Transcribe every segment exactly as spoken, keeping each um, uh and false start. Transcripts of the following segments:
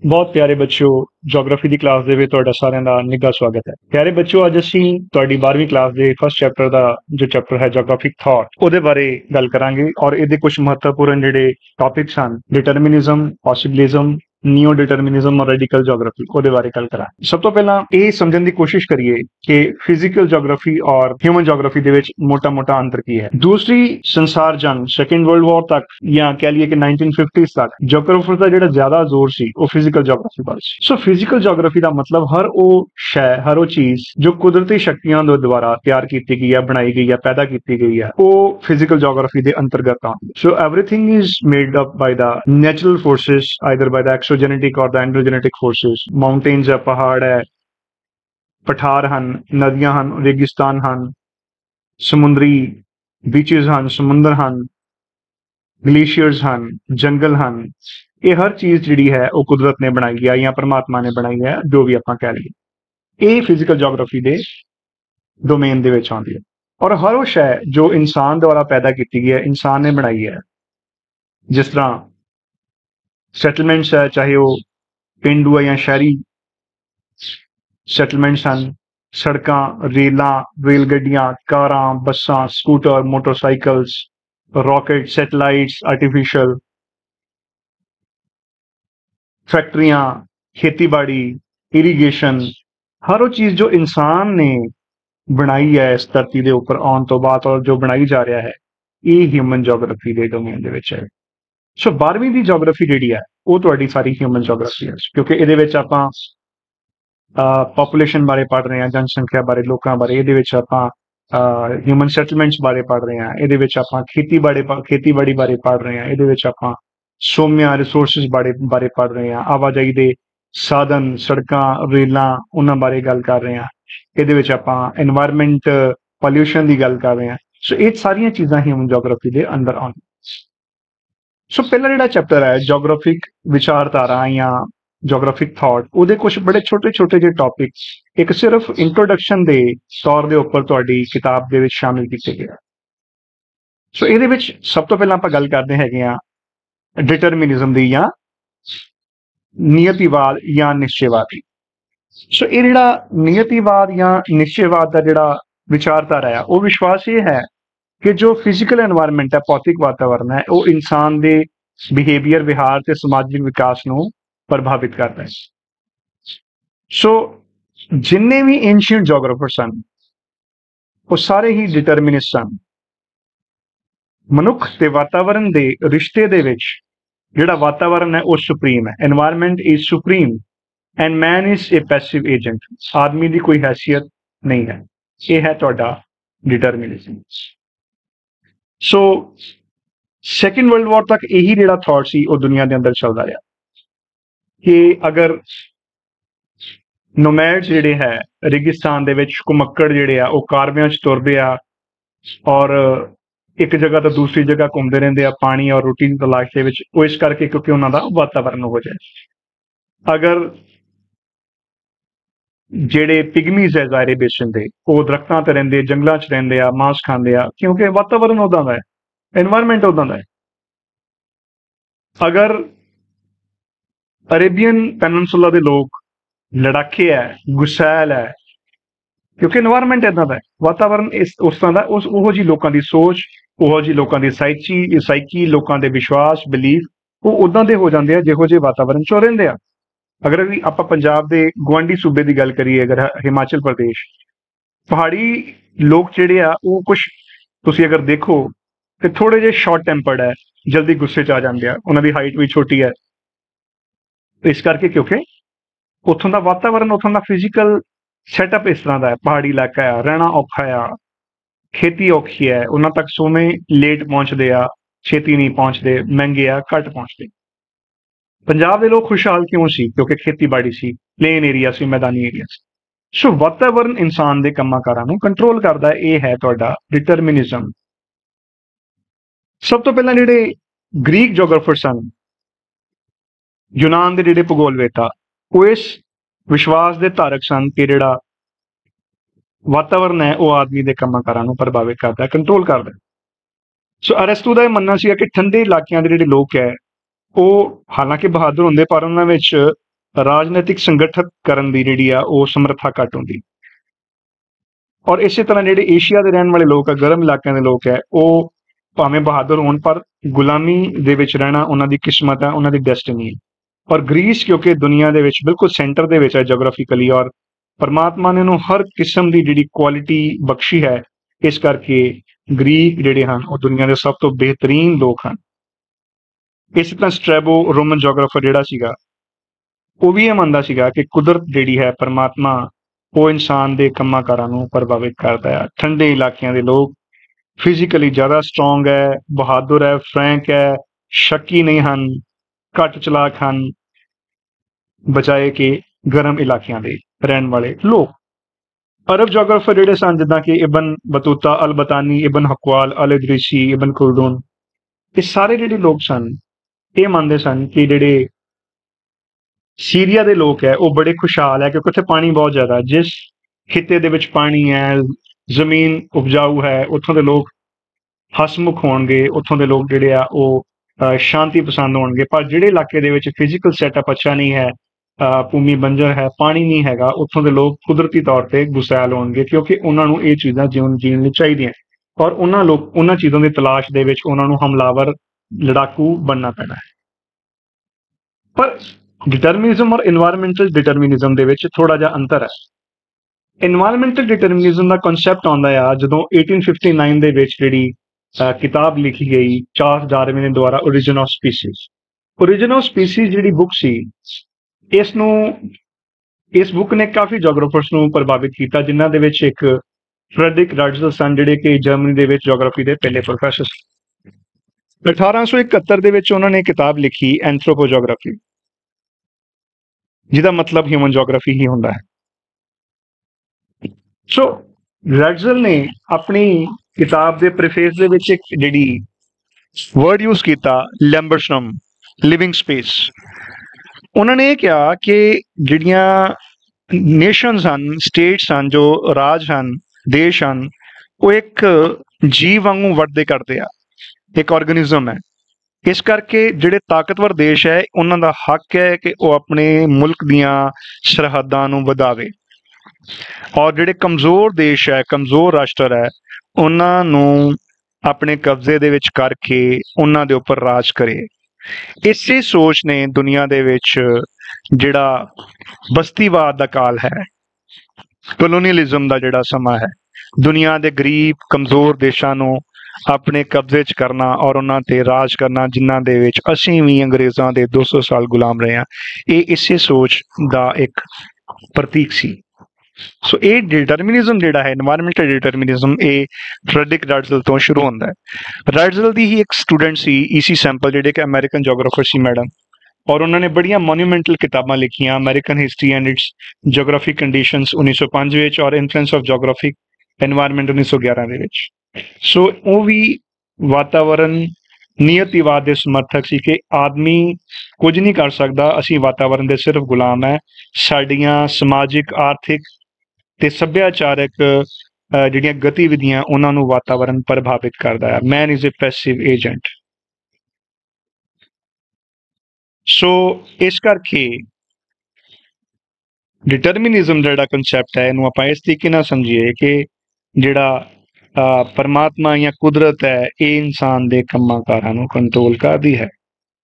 ਬਹੁਤ ਪਿਆਰੇ ਬੱਚਿਓ ਜੀਓਗ੍ਰਾਫੀ ਦੀ ਕਲਾਸ ਦੇ ਵਿੱਚ ਤੁਹਾਡਾ ਸਾਰਿਆਂ ਦਾ ਨਿੱਘਾ ਸਵਾਗਤ ਹੈ। ਪਿਆਰੇ ਬੱਚਿਓ ਅੱਜ ਅਸੀਂ ਤੁਹਾਡੀ ਬਾਰ੍ਹਵੀਂ ਕਲਾਸ ਦੇ ਫਸਟ ਚੈਪਟਰ ਦਾ ਜੋ ਚੈਪਟਰ ਹੈ ਜੀਓਗ੍ਰਾਫਿਕ ਥਾਟ ਉਹਦੇ ਬਾਰੇ ਗੱਲ ਕਰਾਂਗੇ ਔਰ ਇਹਦੇ ਕੁਝ ਮਹੱਤਵਪੂਰਨ ਜਿਹੜੇ ਟੌਪਿਕਸ ਹਨ ਡਿਟਰਮਿਨਿਜ਼ਮ, ਪੋਸਿਬਿਲਿਜ਼ਮ, ਨਿਓ ਡਿਟਰਮਿਨਿਜ਼ਮ ਔਰ ਰੈਡੀਕਲ ਜੀਓਗ੍ਰਾਫੀ ਉਹਦੇ ਬਾਰੇ ਗੱਲ ਕਰਾਂਗੇ। ਸਭ ਤੋਂ ਪਹਿਲਾਂ ਇਹ ਸਮਝਣ ਦੀ ਕੋਸ਼ਿਸ਼ ਕਰੀਏ ਕਿ ਫਿਜ਼ੀਕਲ ਜੀਓਗ੍ਰਾਫੀ ਔਰ ਹਿਊਮਨ ਜੀਓਗ੍ਰਾਫੀ ਦੇ ਵਿੱਚ ਮੋਟਾ-ਮੋਟਾ ਅੰਤਰ ਕੀ ਹੈ। ਦੂਸਰੀ ਸੰਸਾਰ ਜੰਗ ਸੈਕੰਡ ਵਰਲਡ ਵਾਰ ਤੱਕ ਜਾਂ ਕਹਿ ਲਈਏ ਕਿ ਨਾਈਨਟੀਨ ਫਿਫਟੀਜ਼ ਤੱਕ ਜੀਓਗ੍ਰਾਫਰ ਦਾ ਜਿਹੜਾ ਜ਼ਿਆਦਾ ਜ਼ੋਰ ਸੀ ਉਹ ਫਿਜ਼ੀਕਲ ਜੀਓਗ੍ਰਾਫੀ ਵੱਲ ਸੀ। ਸੋ ਫਿਜ਼ੀਕਲ ਜੀਓਗ੍ਰਾਫੀ ਦਾ ਮਤਲਬ ਹਰ ਉਹ ਸ਼ੈ ਹਰ ਉਹ ਚੀਜ਼ ਜੋ ਕੁਦਰਤੀ ਸ਼ਕਤੀਆਂ ਦੇ ਦੁਆਰਾ ਤਿਆਰ ਕੀਤੀ ਗਈ ਹੈ, ਬਣਾਈ ਗਈ ਹੈ, ਪੈਦਾ ਕੀਤੀ ਗਈ ਹੈ, ਉਹ ਫਿਜ਼ੀਕਲ ਜੀਓਗ੍ਰਾਫੀ ਦੇ ਅੰਤਰਗਤ ਆਉਂਦੀ ਹੈ। So everything is made up by the natural forces either by the exogenetic or the ਐਂਡੋਜੈਨੇਟਿਕ forces. Mountains ਹੈ, ਪਹਾੜ ਹੈ, ਪਠਾਰ ਹਨ, ਨਦੀਆਂ ਹਨ, ਰੇਗਿਸਤਾਨ ਹਨ, ਸਮੁੰਦਰੀ ਬੀਚਜ਼ ਹਨ, ਸਮੁੰਦਰ ਹਨ, ਗਲੇਸ਼ੀਅਰਸ ਹਨ, ਜੰਗਲ ਹਨ। ਇਹ ਹਰ ਚੀਜ਼ ਜਿਹੜੀ ਹੈ ਉਹ ਕੁਦਰਤ ਨੇ ਬਣਾਈ ਹੈ ਜਾਂ ਪਰਮਾਤਮਾ ਨੇ ਬਣਾਈ ਹੈ, ਜੋ ਵੀ ਆਪਾਂ ਕਹਿ ਲਈਏ। ਇਹ ਫਿਜ਼ੀਕਲ ਜੀਓਗ੍ਰਾਫੀ ਦੇ ਡੋਮੇਨ ਦੇ ਵਿੱਚ ਆਉਂਦੀ ਹੈ। ਔਰ ਹਰ ਉਹ ਸ਼ੈ ਜੋ ਇਨਸਾਨ ਦੁਆਰਾ ਪੈਦਾ ਕੀਤੀ ਗਈ ਹੈ, ਇਨਸਾਨ ਨੇ ਬਣਾਈ ਹੈ, ਜਿਸ ਤਰ੍ਹਾਂ ਸੈਟਲਮੈਂਟਸ ਹੈ, ਚਾਹੇ ਉਹ ਪਿੰਡੂ ਹੈ ਜਾਂ ਸ਼ਹਿਰੀ ਸੈਟਲਮੈਂਟਸ ਹਨ, ਸੜਕਾਂ, ਰੇਲਾਂ, ਰੇਲ ਗੱਡੀਆਂ, ਕਾਰਾਂ, ਬੱਸਾਂ, scooter, motorcycles, rocket, satellites, artificial फैक्ट्रियां, खेतीबाड़ी, इरीगेशन, हर वो चीज जो इंसान ने बनाई है इस धरती के उपर आने तो बाद और जो बनाई जा रहा है, ये ह्यूमन जॉग्राफी के डोमेन दे विच है। सो बारहवीं की जॉग्राफी जिहड़ी है वो तुहाडी सारी ह्यूमन जॉग्राफी है, क्योंकि इहदे विच आपां पॉपुलेशन बारे पढ़ रहे हैं, जनसंख्या बारे, लोकां बारे। इहदे विच आपां ह्यूमन सैटलमेंट्स बारे पढ़ रहे हैं, ये आप खेतीबाड़ी खेतीबाड़ी बारे पढ़ रहे हैं, ये आप सोमिया रिसोर्सिस बारे बारे पढ़ रहे हैं, आवाजाई के साधन, सड़कां, रेलां, उन्हां बारे गल कर रहे हैं, ये आप एनवायरमेंट पॉल्यूशन की गल कर रहे हैं। सो ये सारिया चीज़ां ह्यूमन जॉग्राफी के अंदर आउंदियां। सो पहला जिहड़ा चैप्टर है जॉग्राफिक विचारधारा या जॉग्राफिक थॉट, ਉਹਦੇ कुछ बड़े छोटे छोटे ਜਿਹੇ टॉपिक्स एक सिर्फ इंट्रोडक्शन के तौर के उपर तुहाडी किताब दे विच शामिल किए गए। सो ਇਹਦੇ ਵਿੱਚ सब तो पहला ਆਪਾਂ ਗੱਲ ਕਰਦੇ ਹੈਗੇ ਆ डिटरमिनिज्म ਦੀ ਜਾਂ ਨਿਯਤੀਵਾਦ ਜਾਂ ਨਿਸ਼ਚੈਵਾਦ। सो ਇਹ ਜਿਹੜਾ ਨਿਯਤੀਵਾਦ ਜਾਂ ਨਿਸ਼ਚੈਵਾਦ ਦਾ ਜਿਹੜਾ ਵਿਚਾਰਧਾਰਾ ਹੈ ਉਹ ਵਿਸ਼ਵਾਸ ਇਹ ਹੈ कि जो फिजिकल एनवायरमेंट है, भौतिक वातावरण है, वो इंसान के बिहेवियर, व्यवहार से समाजिक विकास को प्रभावित करता है। सो जिन्ने भी एंशियंट जोग्राफर सन वो सारे ही डिटरमिनिस्ट सन। मनुख ते वातावरण के रिश्ते दे विच जिहड़ा वातावरण है वो सुप्रीम है। Environment is supreme and man is a passive agent. आदमी की कोई हैसियत नहीं है। यह है तुहाडा determinism. So second world war तक यही जिहड़ा थॉट सी वो दुनिया के अंदर चलता रहा कि अगर नोमैड्स जिहड़े है रेगिस्तान दे विच घुमक्कड़ जिहड़े आ वो कारवियां च तुरदे आ और एक जगह तो दूसरी जगह घूमते रहंदे आ पानी और रोटी की तलाश दे विच, वो इस करके क्योंकि उन्हां दा वातावरण हो जाए। अगर जिहड़े पिगमीज है ज़ायरे बेसन दे वो दरख्तां ते रहिंदे, जंगलां च रहिंदे आ, मांस खांदे आ, क्योंकि वातावरण उदां दा है, एनवायरमेंट उदां दा है। अगर अरेबियन पेनिनसुला दे लोग लड़ाके है, गुस्सैल है, क्योंकि एनवायरमेंट इदां दा है, वातावरण इस उस तरह दा, उस उहो जी लोकां दी सोच, उहो जी लोकां दी साइची साइकी, लोकां दे विश्वास, बिलीफ वो उदां दे हो जांदे आ जिहो जे वातावरण चो रहिंदे आ। अगर अभी आप पंजाब के गुआढ़ी सूबे की गल करिए, अगर हिमाचल प्रदेश, पहाड़ी लोग जिहड़े आ वो कुछ तुसीं अगर देखो तो थोड़े जे शॉर्ट टैंपर्ड है, जल्दी गुस्से च आ जाते हैं, उन्होंने हाइट भी छोटी है, इस करके क्योंकि उत्थों का वातावरण, उत्थों का फिजिकल सैटअप इस तरह का है। पहाड़ी इलाका है, रहना औखा है, खेती औखी है, उन्होंने तक सोमे लेट पहुँचते आ, छेती नहीं पहुँचते, महंगे आ, घट पहुँचते। पंजाब के लोग खुशहाल क्यों सी? क्योंकि खेतीबाड़ी सी, प्लेन एरिया सी, मैदानी एरिया सी। सो वातावरण इंसान के कामां कारां नूं कंट्रोल करता है। यह है तुहाडा डिटरमिनिज्म। सब तो पहला जिहड़े ग्रीक जोग्राफर सन, यूनान के जिहड़े भूगोलवेता, वो इस विश्वास के धारक सन कि जिहड़ा वातावरण है वो आदमी के कामां कारां नूं प्रभावित करता है, कंट्रोल करता है। सो अरस्तू का यह मनना सी कि ठंडे इलाकों के जिहड़े लोग है वो हालांकि बहादुर होंदे पर उन्हां विच ਰਾਜਨੀਤਿਕ ਸੰਗਠਿਤ ਕਰਨ ਦੀ ਜਿਹੜੀ ਆ ਉਹ ਸਮਰੱਥਾ ਘੱਟ ਹੁੰਦੀ। ਔਰ ਇਸੇ ਤਰ੍ਹਾਂ ਜਿਹੜੇ ਏਸ਼ੀਆ ਦੇ ਰਹਿਣ ਵਾਲੇ ਲੋਕ ਆ, ਗਰਮ ਇਲਾਕਿਆਂ ਦੇ ਲੋਕ ਹੈ, ਉਹ ਭਾਵੇਂ ਬਹਾਦਰ ਹੋਣ ਪਰ ਗੁਲਾਮੀ ਦੇ ਵਿੱਚ ਰਹਿਣਾ ਉਹਨਾਂ ਦੀ ਕਿਸਮਤ ਹੈ, ਉਹਨਾਂ ਦੀ ਡੈਸਟੀਨੀ ਹੈ। ਔਰ ਗ੍ਰੀਸ ਕਿਉਂਕਿ ਦੁਨੀਆ ਦੇ ਵਿੱਚ ਬਿਲਕੁਲ ਸੈਂਟਰ ਦੇ ਵਿੱਚ ਹੈ ਜੋਗ੍ਰਾਫਿਕਲੀ, ਔਰ ਪਰਮਾਤਮਾ ਨੇ ਉਹਨੂੰ ਹਰ ਕਿਸਮ ਦੀ ਜਿਹੜੀ ਕੁਆਲਿਟੀ ਬਖਸ਼ੀ ਹੈ, ਇਸ ਕਰਕੇ ਗ੍ਰੀਕ ਜਿਹੜੇ ਹਨ ਉਹ ਦੁਨੀਆ ਦੇ ਸਭ ਤੋਂ ਬਿਹਤਰੀਨ ਲੋਕ ਹਨ। ਇਸੇ ਤਰ੍ਹਾਂ ਸਟ੍ਰੈਬੋ ਰੋਮਨ ਜੋਗ੍ਰਾਫਰ ਜਿਹੜਾ ਸੀਗਾ, ਉਹ ਵੀ ਇਹ ਮੰਨਦਾ ਸੀਗਾ ਕਿ ਕੁਦਰਤ ਜਿਹੜੀ ਹੈ, ਪਰਮਾਤਮਾ, ਉਹ ਇਨਸਾਨ ਦੇ ਕੰਮਾਂ ਕਾਰਾਂ ਨੂੰ ਪ੍ਰਭਾਵਿਤ ਕਰਦਾ ਹੈ। ਠੰਡੇ ਇਲਾਕਿਆਂ ਦੇ ਲੋਕ ਫਿਜ਼ੀਕਲੀ ਜ਼ਿਆਦਾ ਸਟਰੋਂਗ ਹੈ, ਬਹਾਦਰ ਹੈ, ਫਰੈਂਕ ਹੈ, ਸ਼ੱਕੀ ਨਹੀਂ ਹਨ, ਘੱਟ ਚਲਾਕ ਹਨ, ਬਜਾਏ ਕਿ ਗਰਮ ਇਲਾਕਿਆਂ ਦੇ ਰਹਿਣ ਵਾਲੇ ਲੋਕ। ਅਰਬ ਜੋਗ੍ਰਾਫਰ ਜਿਹੜੇ ਸਨ, ਜਿੱਦਾਂ ਕਿ ਇਬਨ ਬਤੂਤਾ, ਅਲ ਬਤਾਨੀ, ਇਬਨ ਹਕਵਾਲ, ਅਲ ਇਦਰੀਸੀ, ਇਬਨ ਖੁਲਦੂਨ, ਇਹ ਸਾਰੇ ਜਿਹੜੇ ਲੋਕ ਸਨ ਇਹ ਮੰਨਦੇ ਸਨ ਕਿ ਜਿਹੜੇ ਸੀਰੀਆ ਦੇ ਲੋਕ ਹੈ ਉਹ ਬੜੇ ਖੁਸ਼ਹਾਲ ਹੈ, ਕਿਉਂਕਿ ਉੱਥੇ ਪਾਣੀ ਬਹੁਤ ਜ਼ਿਆਦਾ। ਜਿਸ ਖਿੱਤੇ ਦੇ ਵਿੱਚ ਪਾਣੀ ਹੈ, ਜ਼ਮੀਨ ਉਪਜਾਊ ਹੈ, ਉੱਥੋਂ ਦੇ ਲੋਕ ਹਸਮੁਖ ਹੋਣਗੇ, ਉੱਥੋਂ ਦੇ ਲੋਕ ਜਿਹੜੇ ਆ ਉਹ ਸ਼ਾਂਤੀ ਪਸੰਦ ਹੋਣਗੇ। ਪਰ ਜਿਹੜੇ ਇਲਾਕੇ ਦੇ ਵਿੱਚ ਫਿਜ਼ੀਕਲ ਸੈਟਅਪ ਅੱਛਾ ਨਹੀਂ ਹੈ, ਭੂਮੀ ਬੰਜਰ ਹੈ, ਪਾਣੀ ਨਹੀਂ ਹੈਗਾ, ਉੱਥੋਂ ਦੇ ਲੋਕ ਕੁਦਰਤੀ ਤੌਰ ਤੇ ਗੁਸੈਲ ਹੋਣਗੇ, ਕਿਉਂਕਿ ਉਹਨਾਂ ਨੂੰ ਇਹ ਚੀਜ਼ਾਂ ਜੀਵਨ ਜੀਣ ਲਈ ਚਾਹੀਦੀਆਂ, ਔਰ ਉਹਨਾਂ ਲੋਕ ਉਹਨਾਂ ਚੀਜ਼ਾਂ ਦੀ ਤਲਾਸ਼ ਦੇ ਵਿੱਚ ਉਹਨਾਂ ਨੂੰ ਹਮਲਾਵਰ, ਲੜਾਕੂ ਬਣਨਾ ਪੈਣਾ ਹੈ। ਪਰ ਡਿਟਰਮਿਨਿਜ਼ਮ ਔਰ ਇਨਵਾਇਰਮੈਂਟਲ ਡਿਟਰਮਿਨਿਜ਼ਮ ਦੇ ਵਿੱਚ ਥੋੜਾ ਜਿਹਾ ਅੰਤਰ ਹੈ। ਇਨਵਾਇਰਮੈਂਟਲ ਡਿਟਰਮਿਨਿਜ਼ਮ ਦਾ ਕਨਸੈਪਟ ਆਉਂਦਾ ਆ ਜਦੋਂ ਅਠਾਰਾਂ ਸੌ ਉਨਸੱਠ ਦੇ ਵਿੱਚ ਜਿਹੜੀ ਕਿਤਾਬ ਲਿਖੀ ਗਈ ਚਾਰਲਸ ਡਾਰਵਿਨ ਦੇ ਦੁਆਰਾ, origin of species. Origin of species ਜਿਹੜੀ ਬੁੱਕ ਸੀ, ਇਸ ਨੂੰ ਇਸ ਬੁੱਕ ਨੇ ਕਾਫੀ ਜੋਗ੍ਰਾਫਰਸ ਨੂੰ ਪ੍ਰਭਾਵਿਤ ਕੀਤਾ, ਜਿਨ੍ਹਾਂ ਦੇ ਵਿੱਚ ਇੱਕ ਫਰੈਡਰਿਕ ਰਾਡਜ਼ਲ ਸਨ, ਜਿਹੜੇ ਕਿ ਜਰਮਨੀ ਦੇ ਵਿੱਚ ਜੋਗ੍ਰਾਫੀ ਦੇ ਪਹਿਲੇ ਪ੍ਰੋਫੈਸਰ ਸਨ। ਅਠਾਰਾਂ ਸੌ ਇਕਹੱਤਰ ਦੇ ਵਿੱਚ ਉਹਨਾਂ ਨੇ ਕਿਤਾਬ ਲਿਖੀ ਐਂਥਰੋਪੋਜੋਗ੍ਰਾਫੀ, ਜਿਹਦਾ ਮਤਲਬ ਹਿਊਮਨ ਜੋਗ੍ਰਾਫੀ ਹੀ ਹੁੰਦਾ ਹੈ। ਸੋ ਰਾਡਜ਼ਲ ਨੇ ਆਪਣੀ ਕਿਤਾਬ ਦੇ ਪ੍ਰੀਫੇਸ ਦੇ ਵਿੱਚ ਇੱਕ ਜਿਹੜੀ ਵਰਡ ਯੂਜ਼ ਕੀਤਾ, ਲੈਂਬਰਸਟਮ, ਲਿਵਿੰਗ ਸਪੇਸ। ਉਹਨਾਂ ਨੇ ਇਹ ਕਿਹਾ ਕਿ ਜਿਹੜੀਆਂ ਨੇਸ਼ਨਸ ਹਨ, ਸਟੇਟਸ ਹਨ, ਜੋ ਰਾਜ ਹਨ, ਦੇਸ਼ ਹਨ, ਉਹ ਇੱਕ ਜੀਵ ਵਾਂਗੂ ਵਰਤਦੇ ਕਰਦੇ ਆ, ਇੱਕ ਆਰਗੇਨਿਜ਼ਮ ਹੈ। ਇਸ ਕਰਕੇ ਜਿਹੜੇ ਤਾਕਤਵਰ ਦੇਸ਼ ਹੈ, ਉਹਨਾਂ ਦਾ ਹੱਕ ਹੈ ਕਿ ਉਹ ਆਪਣੇ ਮੁਲਕ ਦੀਆਂ ਸਰਹੱਦਾਂ ਨੂੰ ਵਧਾਵੇ, ਔਰ ਜਿਹੜੇ ਕਮਜ਼ੋਰ ਦੇਸ਼ ਹੈ, ਕਮਜ਼ੋਰ ਰਾਸ਼ਟਰ ਹੈ, ਉਹਨਾਂ ਨੂੰ ਆਪਣੇ ਕਬਜ਼ੇ ਦੇ ਵਿੱਚ ਕਰਕੇ ਉਹਨਾਂ ਦੇ ਉੱਪਰ ਰਾਜ ਕਰੇ। ਇਸੇ ਸੋਚ ਨੇ ਦੁਨੀਆ ਦੇ ਵਿੱਚ ਜਿਹੜਾ ਬਸਤੀਵਾਦ ਦਾ ਕਾਲ ਹੈ, ਕਲੋਨੀਅਲਿਜ਼ਮ ਦਾ ਜਿਹੜਾ ਸਮਾਂ ਹੈ, ਦੁਨੀਆ ਦੇ ਗਰੀਬ ਕਮਜ਼ੋਰ ਦੇਸ਼ਾਂ ਨੂੰ ਆਪਣੇ ਕਬਜ਼ੇ 'ਚ ਕਰਨਾ ਔਰ ਉਹਨਾਂ ਤੇ ਰਾਜ ਕਰਨਾ, ਜਿਨ੍ਹਾਂ ਦੇ ਵਿੱਚ ਅਸੀਂ ਵੀ ਅੰਗਰੇਜ਼ਾਂ ਦੇ ਦੋ ਸੌ ਸਾਲ ਗੁਲਾਮ ਰਹੇ ਹਾਂ, ਇਹ ਇਸੇ ਸੋਚ ਦਾ ਇੱਕ ਪ੍ਰਤੀਕ ਸੀ। ਸੋ ਇਹ ਡਿਟਰਮਿਨਿਜ਼ਮ ਜਿਹੜਾ ਹੈ, ਇਨਵਾਇਰਮੈਂਟਲ ਡਿਟਰਮਿਨਿਜ਼ਮ, ਇਹ ਫਰੈਡਰਿਕ ਰਾਡਜ਼ਲ ਤੋਂ ਸ਼ੁਰੂ ਹੁੰਦਾ ਹੈ। ਰਾਡਜ਼ਲ ਦੀ ਹੀ ਇੱਕ ਸਟੂਡੈਂਟ ਸੀ ਈਸੀ ਸੈਂਪਲ, ਜਿਹੜੇ ਕਿ ਅਮਰੀਕਨ ਜੋਗ੍ਰਾਫਰ ਸੀ ਮੈਡਮ, ਔਰ ਉਹਨਾਂ ਨੇ ਬੜੀਆਂ ਮੋਨੂਮੈਂਟਲ ਕਿਤਾਬਾਂ ਲਿਖੀਆਂ, American history and its geographic conditions ਉੱਨੀ ਸੌ ਪੰਜ ਵਿੱਚ, ਔਰ ਇਨਫਲੂਐਂਸ ਆਫ ਜੋਗ੍ਰਾਫਿਕ ਐਨਵਾਇਰਨਮੈਂਟ ਉੱਨੀ ਸੌ ਗਿਆਰਾਂ ਦੇ ਵਿੱਚ। ਸੋ ਉਹ ਵੀ ਵਾਤਾਵਰਨ ਨਿਯਤੀਵਾਦ ਦੇ ਸਮਰਥਕ ਸੀ ਕਿ ਆਦਮੀ ਕੁਝ ਨਹੀਂ ਕਰ ਸਕਦਾ, ਅਸੀਂ ਵਾਤਾਵਰਨ ਦੇ ਸਿਰਫ ਗੁਲਾਮ ਹੈ। ਸਾਡੀਆਂ ਸਮਾਜਿਕ, ਆਰਥਿਕ ਤੇ ਸੱਭਿਆਚਾਰਕ ਜਿਹੜੀਆਂ ਗਤੀਵਿਧੀਆਂ, ਉਹਨਾਂ ਨੂੰ ਵਾਤਾਵਰਨ ਪ੍ਰਭਾਵਿਤ ਕਰਦਾ ਹੈ। Man is a passive agent. So ਇਸ ਕਰਕੇ ਡਿਟਰਮਿਨਿਜ਼ਮ ਜਿਹੜਾ ਕਨਸੈਪਟ ਹੈ, ਇਹਨੂੰ ਆਪਾਂ ਇਸ ਤਰੀਕੇ ਨਾਲ ਸਮਝੀਏ ਕਿ ਜਿਹੜਾ ਪਰਮਾਤਮਾ ਜਾਂ ਕੁਦਰਤ ਹੈ, ਇਹ ਇਨਸਾਨ ਦੇ ਕੰਮਾਂ ਕਾਰਾਂ ਨੂੰ ਕੰਟਰੋਲ ਕਰਦੀ ਹੈ।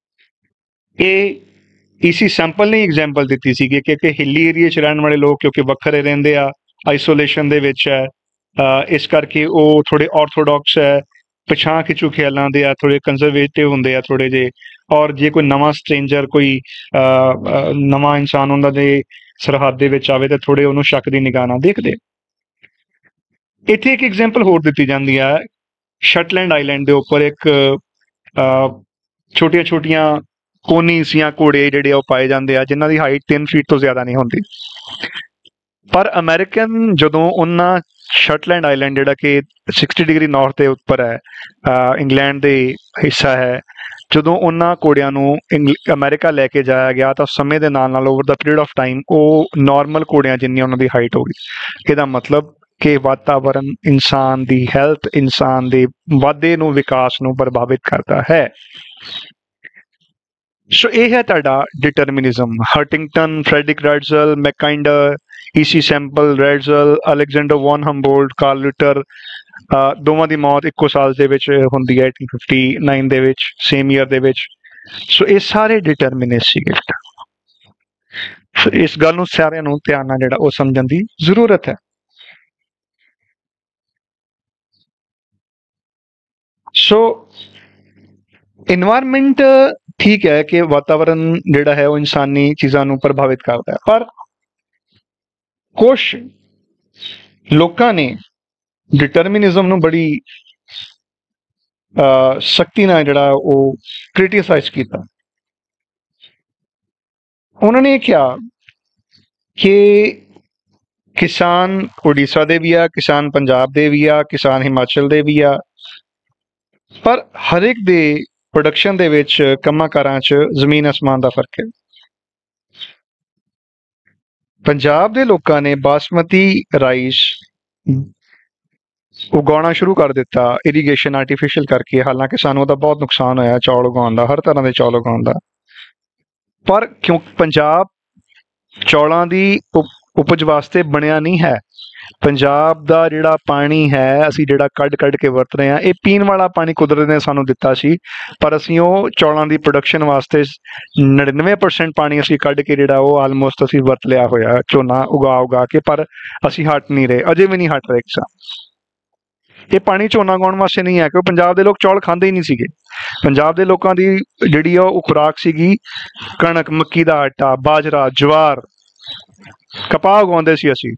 ਇਹ ਇਸੀ ਸੈਂਪਲ ਨੇ ਐਗਜ਼ਾਮਪਲ ਦਿੱਤੀ ਸੀਗੀ ਕਿ ਹਿੱਲੀ ਏਰੀਏ 'ਚ ਰਹਿਣ ਵਾਲੇ ਲੋਕ ਕਿਉਂਕਿ ਵੱਖਰੇ ਰਹਿੰਦੇ ਆ, ਆਈਸੋਲੇਸ਼ਨ ਦੇ ਵਿੱਚ ਹੈ, ਇਸ ਕਰਕੇ ਉਹ ਥੋੜੇ ਆਰਥੋਡਾਕਸ ਹੈ, ਪਛਾਂ ਖਿੱਚੂ ਖਿਆਲਾਂ ਦੇ ਆ, ਥੋੜੇ ਕੰਜ਼ਰਵੇਟਿਵ ਹੁੰਦੇ ਆ ਥੋੜੇ ਜਿਹੇ। ਔਰ ਜੇ ਕੋਈ ਨਵਾਂ ਸਟ੍ਰੇਂਜਰ, ਕੋਈ ਨਵਾਂ ਇਨਸਾਨ ਉਹਨਾਂ ਦੇ ਸਰਹੱਦ ਦੇ ਵਿੱਚ ਆਵੇ ਤਾਂ ਥੋੜੇ ਉਹਨੂੰ ਸ਼ੱਕ ਦੀ ਨਿਗਾਹ ਨਾਲ ਦੇਖਦੇ। ਇੱਥੇ ਇੱਕ ਐਗਜ਼ਾਮਪਲ ਹੋਰ ਦਿੱਤੀ ਜਾਂਦੀ ਹੈ, ਸ਼ਟਲੈਂਡ ਆਈਲੈਂਡ ਦੇ ਉੱਪਰ ਇੱਕ ਛੋਟੀਆਂ ਛੋਟੀਆਂ ਕੋਨੀਸ ਜਾਂ ਘੋੜੇ ਜਿਹੜੇ ਉਹ ਪਾਏ ਜਾਂਦੇ ਆ, ਜਿਨ੍ਹਾਂ ਦੀ ਹਾਈਟ ਤਿੰਨ ਫੀਟ ਤੋਂ ਜ਼ਿਆਦਾ ਨਹੀਂ ਹੁੰਦੀ। ਪਰ ਅਮਰੀਕਨ ਜਦੋਂ ਉਹਨਾਂ ਸ਼ਟਲੈਂਡ ਆਈਲੈਂਡ, ਜਿਹੜਾ ਕਿ ਸਿਕਸਟੀ ਡਿਗਰੀ ਨਾਰਥ ਦੇ ਉੱਪਰ ਹੈ, ਇੰਗਲੈਂਡ ਦੇ ਹਿੱਸਾ ਹੈ, ਜਦੋਂ ਉਹਨਾਂ ਘੋੜਿਆਂ ਨੂੰ ਅਮਰੀਕਾ ਲੈ ਕੇ ਜਾਇਆ ਗਿਆ ਤਾਂ ਸਮੇਂ ਦੇ ਨਾਲ ਨਾਲ over the period of time ਉਹ ਨਾਰਮਲ ਘੋੜਿਆਂ ਜਿੰਨੀ ਉਹਨਾਂ ਦੀ ਹਾਈਟ ਹੋ ਗਈ। ਇਹਦਾ ਮਤਲਬ ਕਿ ਵਾਤਾਵਰਨ ਇਨਸਾਨ ਦੀ ਹੈਲਥ, ਇਨਸਾਨ ਦੇ ਵਾਧੇ ਨੂੰ, ਵਿਕਾਸ ਨੂੰ ਪ੍ਰਭਾਵਿਤ ਕਰਦਾ ਹੈ। ਸੋ ਇਹ ਹੈ ਤੁਹਾਡਾ determinism. Huntington, Friedrich Ratzel, Mackinder, E C Semple, Ratzel, Alexander von Humboldt, Carl Ritter, ਦੋਵਾਂ ਦੀ ਮੌਤ ਇੱਕੋ ਸਾਲ ਦੇ ਵਿੱਚ ਹੁੰਦੀ ਹੈ eighteen fifty-nine ਦੇ ਵਿੱਚ, ਸੇਮ ਈਅਰ ਦੇ ਵਿੱਚ। ਸੋ ਇਹ ਸਾਰੇ ਡਿਟਰਮਿਨਿਸਟ ਸੀਗੇ। ਸੋ ਇਸ ਗੱਲ ਨੂੰ ਸਾਰਿਆਂ ਨੂੰ ਧਿਆਨ ਨਾਲ ਜਿਹੜਾ ਉਹ ਸਮਝਣ ਦੀ ਜ਼ਰੂਰਤ ਹੈ। ਸੋ ਇਨਵਾਇਰਮੈਂਟ ਠੀਕ ਹੈ ਕਿ ਵਾਤਾਵਰਨ ਜਿਹੜਾ ਹੈ ਉਹ ਇਨਸਾਨੀ ਚੀਜ਼ਾਂ ਨੂੰ ਪ੍ਰਭਾਵਿਤ ਕਰਦਾ ਹੈ, ਪਰ ਕੁਛ ਲੋਕਾਂ ਨੇ ਡਿਟਰਮਿਨਿਜ਼ਮ ਨੂੰ ਬੜੀ ਸਖਤੀ ਨਾਲ ਜਿਹੜਾ ਉਹ ਕ੍ਰਿਟੀਸਾਈਜ਼ ਕੀਤਾ। ਉਹਨਾਂ ਨੇ ਕਿਹਾ ਕਿ ਕਿਸਾਨ ਉੜੀਸਾ ਦੇ ਵੀ ਆ, ਕਿਸਾਨ ਪੰਜਾਬ ਦੇ ਵੀ ਆ, ਕਿਸਾਨ ਹਿਮਾਚਲ ਦੇ ਵੀ ਆ, ਪਰ ਹਰ ਇੱਕ ਦੇ ਪ੍ਰੋਡਕਸ਼ਨ ਦੇ ਵਿੱਚ ਕੰਮਾਂ ਕਾਰਾਂ 'ਚ ਜ਼ਮੀਨ ਅਸਮਾਨ ਦਾ ਫਰਕ ਹੈ। ਪੰਜਾਬ ਦੇ ਲੋਕਾਂ ਨੇ ਬਾਸਮਤੀ ਰਾਈਸ ਉਗਾਉਣਾ ਸ਼ੁਰੂ ਕਰ ਦਿੱਤਾ ਇਰੀਗੇਸ਼ਨ ਆਰਟੀਫਿਸ਼ੀਅਲ ਕਰਕੇ, ਹਾਲਾਂਕਿ ਸਾਨੂੰ ਉਹਦਾ ਬਹੁਤ ਨੁਕਸਾਨ ਹੋਇਆ ਚੌਲ ਉਗਾਉਣ ਦਾ, ਹਰ ਤਰ੍ਹਾਂ ਦੇ ਚੌਲ ਉਗਾਉਣ ਦਾ। ਪਰ ਕਿਉਂ ਪੰਜਾਬ ਚੌਲਾਂ ਦੀ ਉਪਜ ਵਾਸਤੇ ਬਣਿਆ ਨਹੀਂ ਹੈ। ਪੰਜਾਬ ਦਾ ਜਿਹੜਾ ਪਾਣੀ ਹੈ ਅਸੀਂ ਜਿਹੜਾ ਕੱਢ ਕੱਢ ਕੇ ਵਰਤ ਰਹੇ ਹਾਂ, ਇਹ ਪੀਣ ਵਾਲਾ ਪਾਣੀ ਕੁਦਰਤ ਨੇ ਸਾਨੂੰ ਦਿੱਤਾ ਸੀ, ਪਰ ਅਸੀਂ ਉਹ ਚੌਲਾਂ ਦੀ ਪ੍ਰੋਡਕਸ਼ਨ ਵਾਸਤੇ ਨੜਿਨਵੇਂ ਪਰਸੈਂਟ ਪਾਣੀ ਅਸੀਂ ਕੱਢ ਕੇ ਜਿਹੜਾ ਉਹ ਆਲਮੋਸਟ ਅਸੀਂ ਵਰਤ ਲਿਆ ਹੋਇਆ ਝੋਨਾ ਉਗਾ ਉਗਾ ਕੇ, ਪਰ ਅਸੀਂ ਹਟ ਨਹੀਂ ਰਹੇ, ਅਜੇ ਵੀ ਨਹੀਂ ਹਟ ਰਹੇ ਕਿਸਾਨ। ਇਹ ਪਾਣੀ ਝੋਨਾ ਉਗਾਉਣ ਵਾਸਤੇ ਨਹੀਂ ਹੈ, ਕਿਉਂਕਿ ਪੰਜਾਬ ਦੇ ਲੋਕ ਚੌਲ ਖਾਂਦੇ ਹੀ ਨਹੀਂ ਸੀਗੇ। ਪੰਜਾਬ ਦੇ ਲੋਕਾਂ ਦੀ ਜਿਹੜੀ ਆ ਉਹ ਖੁਰਾਕ ਸੀਗੀ ਕਣਕ, ਮੱਕੀ ਦਾ ਆਟਾ, ਬਾਜਰਾ, ਜਵਾਰ, ਕਪਾਹ ਉਗਾਉਂਦੇ ਸੀ, ਅਸੀਂ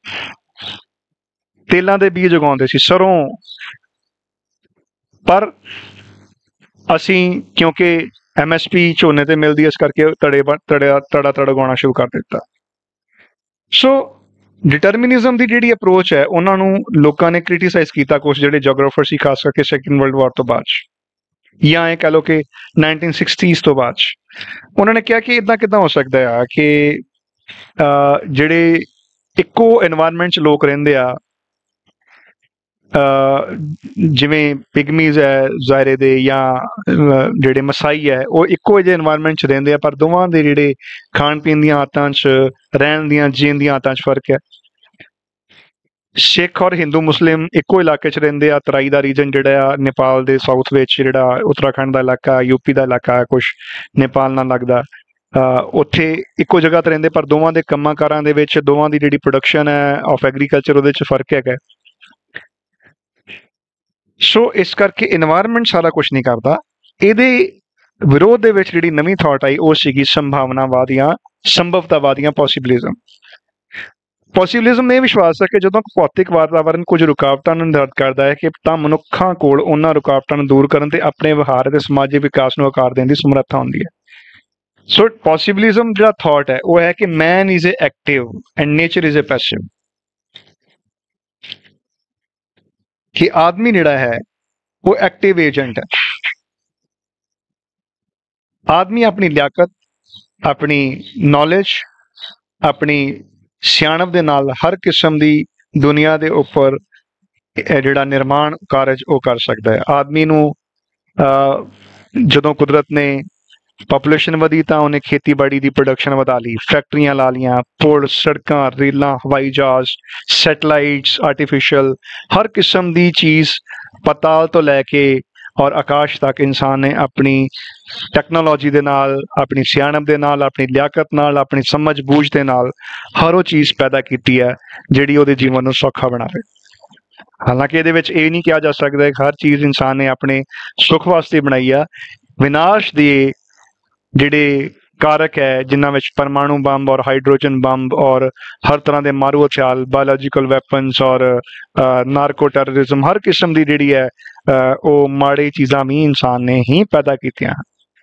ਤੇਲਾਂ ਦੇ ਬੀਜ ਉਗਾਉਂਦੇ ਸੀ, ਸਰੋਂ। ਪਰ ਅਸੀਂ ਕਿਉਂਕਿ ਐਮ ਐਸ ਪੀ ਝੋਨੇ ਤੇ ਮਿਲਦੀ, ਇਸ ਕਰਕੇ ਤੜੇ ਤੜਿਆ ਤੜਾ ਤੜ ਉਗਾਉਣਾ ਸ਼ੁਰੂ ਕਰ ਦਿੱਤਾ। ਸੋ ਡਿਟਰਮਿਨਿਜ਼ਮ ਦੀ ਜਿਹੜੀ ਅਪਰੋਚ ਹੈ ਉਹਨਾਂ ਨੂੰ ਲੋਕਾਂ ਨੇ ਕ੍ਰਿਟੀਸਾਈਜ਼ ਕੀਤਾ, ਕੁਛ ਜਿਹੜੇ ਜੀਓਗ੍ਰਾਫਰ ਸੀ ਖਾਸ ਕਰਕੇ ਸੈਕੰਡ ਵਰਲਡ ਵਾਰ ਤੋਂ ਬਾਅਦ, ਜਾਂ ਇਹ ਕਹਿ ਲਓ ਕਿ ਨਾਈਨਟੀਨ ਸਿਕਸਟੀਜ਼ ਤੋਂ ਬਾਅਦ। ਉਹਨਾਂ ਨੇ ਕਿਹਾ ਕਿ ਇਦਾਂ ਕਿੱਦਾਂ ਹੋ ਸਕਦਾ ਆ ਕਿ ਜਿਹੜੇ ਇੱਕੋ এনवायरमेंट 'ਚ ਲੋਕ ਰਹਿੰਦੇ ਆ, ਜਿਵੇਂ ਪਿਗਮੀਜ਼ ਹੈ ਜ਼ਾਇਰੇ ਦੇ ਜਾਂ ਜਿਹੜੇ ਮਸਾਈ ਹੈ, ਉਹ ਇੱਕੋ ਜਿਹੇ এনवायरमेंट 'ਚ ਰਹਿੰਦੇ ਆ, ਪਰ ਦੋਵਾਂ ਦੇ ਜਿਹੜੇ ਖਾਣ ਪੀਣ ਦੀਆਂ ਆਦਤਾਂ 'ਚ, ਰਹਿਣ ਦੀਆਂ, ਜੀਣ ਦੀਆਂ ਆਦਤਾਂ 'ਚ ਫਰਕ ਹੈ। ਸਿੱਖ ਔਰ ਹਿੰਦੂ ਮੁਸਲਿਮ ਇੱਕੋ ਇਲਾਕੇ 'ਚ ਰਹਿੰਦੇ ਆ। ਤਰਾਈ ਦਾ ਰੀਜਨ ਜਿਹੜਾ ਆ ਨੇਪਾਲ ਦੇ ਸਾਊਥ ਵਿੱਚ, ਜਿਹੜਾ ਉੱਤਰਾਖੰਡ ਦਾ ਇਲਾਕਾ, ਯੂਪੀ ਦਾ ਇਲਾਕਾ, ਕੁਛ ਨੇਪਾਲ ਨਾਲ ਲੱਗਦਾ, ਉੱਥੇ ਇੱਕੋ ਜਗ੍ਹਾ 'ਤੇ ਰਹਿੰਦੇ, ਪਰ ਦੋਵਾਂ ਦੇ ਕੰਮਾਂ ਕਾਰਾਂ ਦੇ ਵਿੱਚ, ਦੋਵਾਂ ਦੀ ਜਿਹੜੀ ਪ੍ਰੋਡਕਸ਼ਨ ਹੈ ਆਫ ਐਗਰੀਕਲਚਰ, ਉਹਦੇ 'ਚ ਫਰਕ ਹੈਗਾ। ਸੋ ਇਸ ਕਰਕੇ এনवायरमेंट ਸਾਰਾ ਕੁਛ ਨਹੀਂ ਕਰਦਾ। ਇਹਦੇ ਵਿਰੋਧ ਦੇ ਵਿੱਚ ਜਿਹੜੀ ਨਵੀਂ ਥਾਟ ਆਈ ਉਹ ਸੀਗੀ ਸੰਭਾਵਨਾਵਾਦ ਜਾਂ ਸੰਭਵਤਾਵਾਦ ਜਾਂ ਪੋਸੀਬਿਲਿਜ਼ਮ। ਪੋਸੀਬਿਲਿਜ਼ਮ ਨੇ ਵਿਸ਼ਵਾਸ ਹੈ ਕਿ ਜਦੋਂ ਭੌਤਿਕ ਵਾਤਾਵਰਨ ਕੁਝ ਰੁਕਾਵਟਾਂ ਨੂੰ ਨਿਰਧਾਰਤ ਕਰਦਾ ਹੈ ਕਿ ਤਾਂ ਮਨੁੱਖਾਂ ਕੋਲ ਉਹਨਾਂ ਰੁਕਾਵਟਾਂ ਨੂੰ ਦੂਰ ਕਰਨ ਤੇ ਆਪਣੇ ਵਿਹਾਰ ਅਤੇ ਸਮਾਜਿਕ ਵਿਕਾਸ ਨੂੰ ਆਕਾਰ ਦੇਣ ਦੀ ਸਮਰੱਥਾ ਹੁੰਦੀ ਹੈ। ਸੋ ਪੋਸੀਬਿਲਿਜ਼ਮ ਜਿਹੜਾ ਥਾਟ ਹੈ ਉਹ ਹੈ ਕਿ man is a active and nature is a passive, ਕਿ ਆਦਮੀ ਜਿਹੜਾ ਹੈ ਉਹ ਐਕਟਿਵ ਏਜੰਟ ਹੈ। ਆਦਮੀ ਆਪਣੀ ਲਿਆਕਤ, ਆਪਣੀ ਨੌਲੇਜ, ਆਪਣੀ ਸਿਆਣਪ ਦੇ ਨਾਲ ਹਰ ਕਿਸਮ ਦੀ ਦੁਨੀਆ ਦੇ ਉੱਪਰ ਜਿਹੜਾ ਨਿਰਮਾਣ ਕਾਰਜ ਉਹ ਕਰ ਸਕਦਾ ਹੈ। ਆਦਮੀ ਨੂੰ ਜਦੋਂ ਕੁਦਰਤ ਨੇ ਪਾਪੂਲੇਸ਼ਨ ਵਧੀ ਤਾਂ ਉਹਨੇ ਖੇਤੀਬਾੜੀ ਦੀ ਪ੍ਰੋਡਕਸ਼ਨ ਵਧਾ ਲਈ, ਫੈਕਟਰੀਆਂ ਲਾ ਲਈਆਂ, ਪੁਲ, ਸੜਕਾਂ, ਰੇਲਾਂ, ਹਵਾਈ ਜਹਾਜ਼, ਸੈਟਲਾਈਟਸ, ਆਰਟੀਫਿਸ਼ੀਅਲ ਹਰ ਕਿਸਮ ਦੀ ਚੀਜ਼ ਪਤਾਲ ਤੋਂ ਲੈ ਕੇ ਔਰ ਆਕਾਸ਼ ਤੱਕ ਇਨਸਾਨ ਨੇ ਆਪਣੀ ਟੈਕਨੋਲੋਜੀ ਦੇ ਨਾਲ, ਆਪਣੀ ਸਿਆਣਪ ਦੇ ਨਾਲ, ਆਪਣੀ ਲਿਆਕਤ ਨਾਲ, ਆਪਣੀ ਸਮਝ ਬੂਝ ਦੇ ਨਾਲ ਹਰ ਉਹ ਚੀਜ਼ ਪੈਦਾ ਕੀਤੀ ਹੈ ਜਿਹੜੀ ਉਹਦੇ ਜੀਵਨ ਨੂੰ ਸੌਖਾ ਬਣਾਵੇ। ਹਾਲਾਂਕਿ ਇਹਦੇ ਵਿੱਚ ਇਹ ਨਹੀਂ ਕਿਹਾ ਜਾ ਸਕਦਾ ਕਿ ਹਰ ਚੀਜ਼ ਇਨਸਾਨ ਨੇ ਆਪਣੇ ਸੁੱਖ ਵਾਸਤੇ ਬਣਾਈ ਆ। ਵਿਨਾਸ਼ ਦੇ ਜਿਹੜੇ ਕਾਰਕ ਹੈ ਜਿਨ੍ਹਾਂ ਵਿੱਚ ਪਰਮਾਣੂ ਬੰਬ ਔਰ ਹਾਈਡਰੋਜਨ ਬੰਬ ਔਰ ਹਰ ਤਰ੍ਹਾਂ ਦੇ ਮਾਰੂ ਹਥਿਆਰ, ਬਾਇਓਲੋਜੀਕਲ ਵੈਪਨਸ ਔਰ ਨਾਰਕੋ ਟੈਰਰਿਜ਼ਮ, ਹਰ ਕਿਸਮ ਦੀ ਜਿਹੜੀ ਹੈ ਉਹ ਮਾੜੀ ਚੀਜ਼ਾਂ ਵੀ ਇਨਸਾਨ ਨੇ ਹੀ ਪੈਦਾ ਕੀਤੀਆਂ।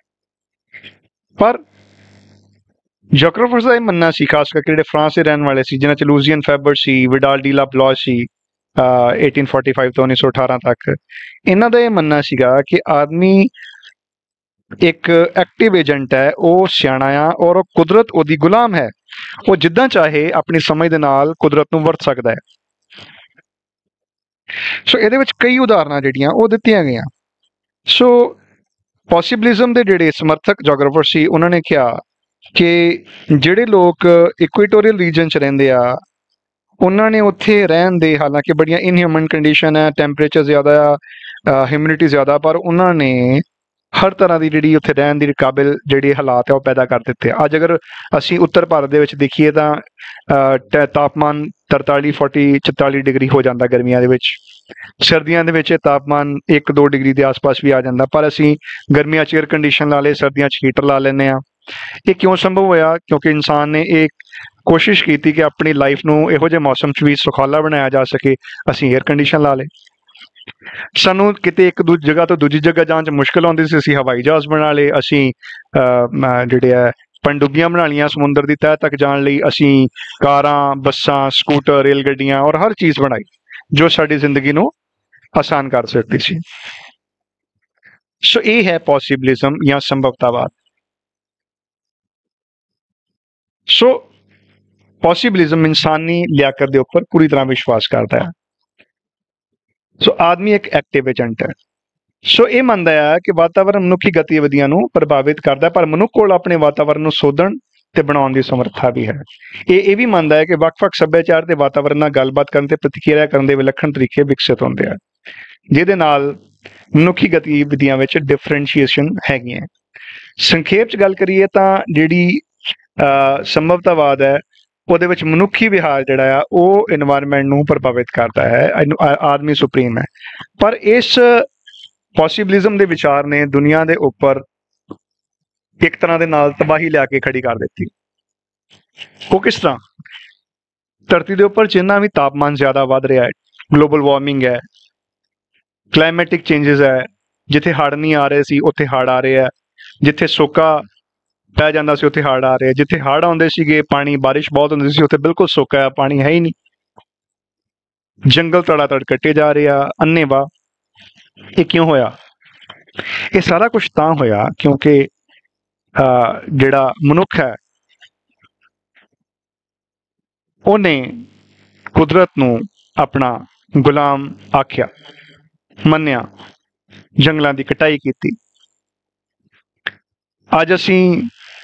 ਪਰ ਜੀਓਗ੍ਰਾਫਰਸ ਦਾ ਇਹ ਮੰਨਣਾ ਸੀ, ਖਾਸ ਕਰਕੇ ਜਿਹੜੇ ਫਰਾਂਸ ਦੇ ਰਹਿਣ ਵਾਲੇ ਸੀ, ਜਿਨ੍ਹਾਂ ਚ ਲੂਜ਼ੀਅਨ ਫੈਬਰ ਸੀ, ਵਿਡਾਲ ਡੀ ਲਾ ਬਲੌਜ ਸੀ, eighteen forty-five ਤੋਂ ਉੱਨੀ ਸੌ ਅਠਾਰਾਂ ਤੱਕ, ਇਹਨਾਂ ਦਾ ਇਹ ਮੰਨਣਾ ਸੀਗਾ ਕਿ ਆਦਮੀ ਇੱਕ ਐਕਟਿਵ ਏਜੰਟ ਹੈ, ਉਹ ਸਿਆਣਾ ਆ ਔਰ ਉਹ ਕੁਦਰਤ ਉਹਦੀ ਗੁਲਾਮ ਹੈ। ਉਹ ਜਿੱਦਾਂ ਚਾਹੇ ਆਪਣੀ ਸਮਝ ਦੇ ਨਾਲ ਕੁਦਰਤ ਨੂੰ ਵਰਤ ਸਕਦਾ ਹੈ। ਸੋ ਇਹਦੇ ਵਿੱਚ ਕਈ ਉਦਾਹਰਨਾਂ ਜਿਹੜੀਆਂ ਉਹ ਦਿੱਤੀਆਂ ਗਈਆਂ। ਸੋ ਪੋਸੀਬਿਲਿਜ਼ਮ ਦੇ ਜਿਹੜੇ ਸਮਰਥਕ ਜੋਗਰਾਫਰ ਸੀ ਉਹਨਾਂ ਨੇ ਕਿਹਾ ਕਿ ਜਿਹੜੇ ਲੋਕ ਇਕੁਏਟੋਰੀਅਲ ਰੀਜਨ 'ਚ ਰਹਿੰਦੇ ਆ ਉਹਨਾਂ ਨੇ ਉੱਥੇ ਰਹਿਣ ਦੇ, ਹਾਲਾਂਕਿ ਬੜੀਆਂ ਇਨਹਿਊਮਨ ਕੰਡੀਸ਼ਨ ਹੈ, ਟੈਂਪਰੇਚਰ ਜ਼ਿਆਦਾ ਆ, ਹਿਊਮਿਡਿਟੀ ਜ਼ਿਆਦਾ, ਪਰ ਉਹਨਾਂ ਨੇ ਹਰ ਤਰ੍ਹਾਂ ਦੀ ਜਿਹੜੀ ਉੱਥੇ ਰਹਿਣ ਦੀ ਕਾਬਿਲ ਜਿਹੜੀ ਹਾਲਾਤ ਹੈ ਉਹ ਪੈਦਾ ਕਰ ਦਿੱਤੇ। ਅੱਜ ਅਗਰ ਅਸੀਂ ਉੱਤਰ ਭਾਰਤ ਦੇ ਵਿੱਚ ਦੇਖੀਏ ਤਾਂ ਅਹ, ਤਾਪਮਾਨ ਤਰਤਾਲੀ ਫੋਰਟੀ ਚੁਤਾਲੀ ਡਿਗਰੀ ਹੋ ਜਾਂਦਾ ਗਰਮੀਆਂ ਦੇ ਵਿੱਚ। ਸਰਦੀਆਂ ਦੇ ਵਿੱਚ ਇਹ ਤਾਪਮਾਨ ਇੱਕ ਦੋ ਡਿਗਰੀ ਦੇ ਆਸ-ਪਾਸ ਵੀ ਆ ਜਾਂਦਾ, ਪਰ ਅਸੀਂ ਗਰਮੀਆਂ 'ਚ ਏਅਰ ਕੰਡੀਸ਼ਨ ਲਾ ਲਏ, ਸਰਦੀਆਂ 'ਚ ਹੀਟਰ ਲਾ ਲੈਂਦੇ ਹਾਂ। ਇਹ ਕਿਉਂ ਸੰਭਵ ਹੋਇਆ? ਕਿਉਂਕਿ ਇਨਸਾਨ ਨੇ ਇਹ ਕੋਸ਼ਿਸ਼ ਕੀਤੀ ਕਿ ਆਪਣੀ ਲਾਈਫ ਨੂੰ ਇਹੋ ਜਿਹੇ ਮੌਸਮ 'ਚ ਵੀ ਸੁਖਾਲਾ ਬਣਾਇਆ ਜਾ ਸਕੇ, ਅਸੀਂ ਏਅਰ ਕੰਡੀਸ਼ਨ ਲਾ ਲਏ। ਸਾਨੂੰ ਕਿਤੇ ਇੱਕ ਦੂਜੀ ਜਗ੍ਹਾ ਤੋਂ ਦੂਜੀ ਜਗ੍ਹਾ ਜਾਣ 'ਚ ਮੁਸ਼ਕਿਲ ਆਉਂਦੀ ਸੀ, ਅਸੀਂ ਹਵਾਈ ਜਹਾਜ਼ ਬਣਾ ਲਏ, ਅਸੀਂ ਜਿਹੜੇ ਹੈ ਪਣਡੁੱਬੀਆਂ ਬਣਾ ਲਈਆਂ ਸਮੁੰਦਰ ਦੀ ਤਹਿ ਤੱਕ ਜਾਣ ਲਈ, ਅਸੀਂ ਕਾਰਾਂ, ਬੱਸਾਂ, ਸਕੂਟਰ, ਰੇਲ ਗੱਡੀਆਂ ਔਰ ਹਰ ਚੀਜ਼ ਬਣਾਈ ਜੋ ਸਾਡੀ ਜ਼ਿੰਦਗੀ ਨੂੰ ਆਸਾਨ ਕਰ ਸਕਦੀ ਸੀ। ਸੋ ਇਹ ਹੈ ਪੋਸੀਬਿਲਿਜ਼ਮ ਜਾਂ ਸੰਭਵਤਾਵਾਦ। ਸੋ ਪੋਸੀਬਿਲਿਜ਼ਮ ਇਨਸਾਨੀ ਲਿਆਕਤ ਦੇ ਉੱਪਰ ਪੂਰੀ ਤਰ੍ਹਾਂ ਵਿਸ਼ਵਾਸ ਕਰਦਾ ਹੈ। ਸੋ ਆਦਮੀ ਇੱਕ ਐਕਟਿਵ ਏਜੰਟ ਹੈ। ਸੋ ਇਹ ਮੰਨਦਾ ਹੈ ਕਿ ਵਾਤਾਵਰਨ ਮਨੁੱਖੀ ਗਤੀਵਿਧੀਆਂ ਨੂੰ ਪ੍ਰਭਾਵਿਤ ਕਰਦਾ, ਪਰ ਮਨੁੱਖ ਕੋਲ ਆਪਣੇ ਵਾਤਾਵਰਨ ਨੂੰ ਸੋਧਣ ਤੇ ਬਣਾਉਣ ਦੀ ਸਮਰੱਥਾ ਵੀ ਹੈ। ਇਹ ਇਹ ਵੀ ਮੰਨਦਾ ਹੈ ਕਿ ਵੱਖ-ਵੱਖ ਸੱਭਿਆਚਾਰ ਤੇ ਵਾਤਾਵਰਨ ਨਾਲ ਗੱਲਬਾਤ ਕਰਨ ਤੇ ਪ੍ਰਤੀਕਿਰਿਆ ਕਰਨ ਦੇ ਵਿਲੱਖਣ ਤਰੀਕੇ ਵਿਕਸਿਤ ਹੁੰਦੇ ਆ, ਜਿਹਦੇ ਨਾਲ ਮਨੁੱਖੀ ਗਤੀਵਿਧੀਆਂ ਵਿੱਚ ਡਿਫਰੈਂਸ਼ੀਏਸ਼ਨ ਹੈਗੀਆਂ। ਸੰਖੇਪ 'ਚ ਗੱਲ ਕਰੀਏ ਤਾਂ ਜਿਹੜੀ ਸੰਭਵਤਾਵਾਦ ਹੈ ਉਹਦੇ ਵਿੱਚ ਮਨੁੱਖੀ ਵਿਹਾਰ ਜਿਹੜਾ ਆ ਉਹ ਇਨਵਾਇਰਮੈਂਟ ਨੂੰ ਪ੍ਰਭਾਵਿਤ ਕਰਦਾ ਹੈ, ਆਦਮੀ ਸੁਪਰੀਮ ਹੈ। ਪਰ ਇਸ ਪੋਸੀਬਿਲਿਜ਼ਮ ਦੇ ਵਿਚਾਰ ਨੇ ਦੁਨੀਆ ਦੇ ਉੱਪਰ ਇੱਕ ਤਰ੍ਹਾਂ ਦੇ ਨਾਲ ਤਬਾਹੀ ਲਿਆ ਕੇ ਖੜੀ ਕਰ ਦਿੱਤੀ। ਉਹ ਕਿਸ ਤਰ੍ਹਾਂ? ਧਰਤੀ ਦੇ ਉੱਪਰ ਜਿੰਨਾ ਵੀ ਤਾਪਮਾਨ ਜ਼ਿਆਦਾ ਵੱਧ ਰਿਹਾ ਹੈ, ਗਲੋਬਲ ਵਾਰਮਿੰਗ ਹੈ, ਕਲਾਈਮੈਟਿਕ ਚੇਂਜਸ ਹੈ, ਜਿੱਥੇ ਹੜ੍ਹ ਨਹੀਂ ਆ ਰਹੇ ਸੀ ਉੱਥੇ ਹੜ੍ਹ ਆ ਰਹੇ ਆ, ਜਿੱਥੇ ਸੋਕਾ ਪੈ ਜਾਂਦਾ ਸੀ ਉੱਥੇ ਹੜ੍ਹ ਆ ਰਹੇ, ਜਿੱਥੇ ਹੜ੍ਹ ਆਉਂਦੇ ਸੀਗੇ ਪਾਣੀ ਬਾਰਿਸ਼ ਬਹੁਤ ਹੁੰਦੀ ਸੀ ਉੱਥੇ ਬਿਲਕੁਲ ਸੋਕਾ, ਪਾਣੀ ਹੈ ਹੀ ਨਹੀਂ। ਜੰਗਲ ਤੜਾ ਤੜ ਕੱਟੇ ਜਾ ਰਹੇ ਆ ਅੰਨ੍ਹੇਵਾਹ। ਇਹ ਕਿਉਂ ਹੋਇਆ? ਇਹ ਸਾਰਾ ਕੁਝ ਤਾਂ ਹੋਇਆ ਕਿਉਂਕਿ ਜਿਹੜਾ ਮਨੁੱਖ ਹੈ ਉਹਨੇ ਕੁਦਰਤ ਨੂੰ ਆਪਣਾ ਗੁਲਾਮ ਆਖਿਆ, ਮੰਨਿਆ, ਜੰਗਲਾਂ ਦੀ ਕਟਾਈ ਕੀਤੀ। ਅੱਜ ਅਸੀਂ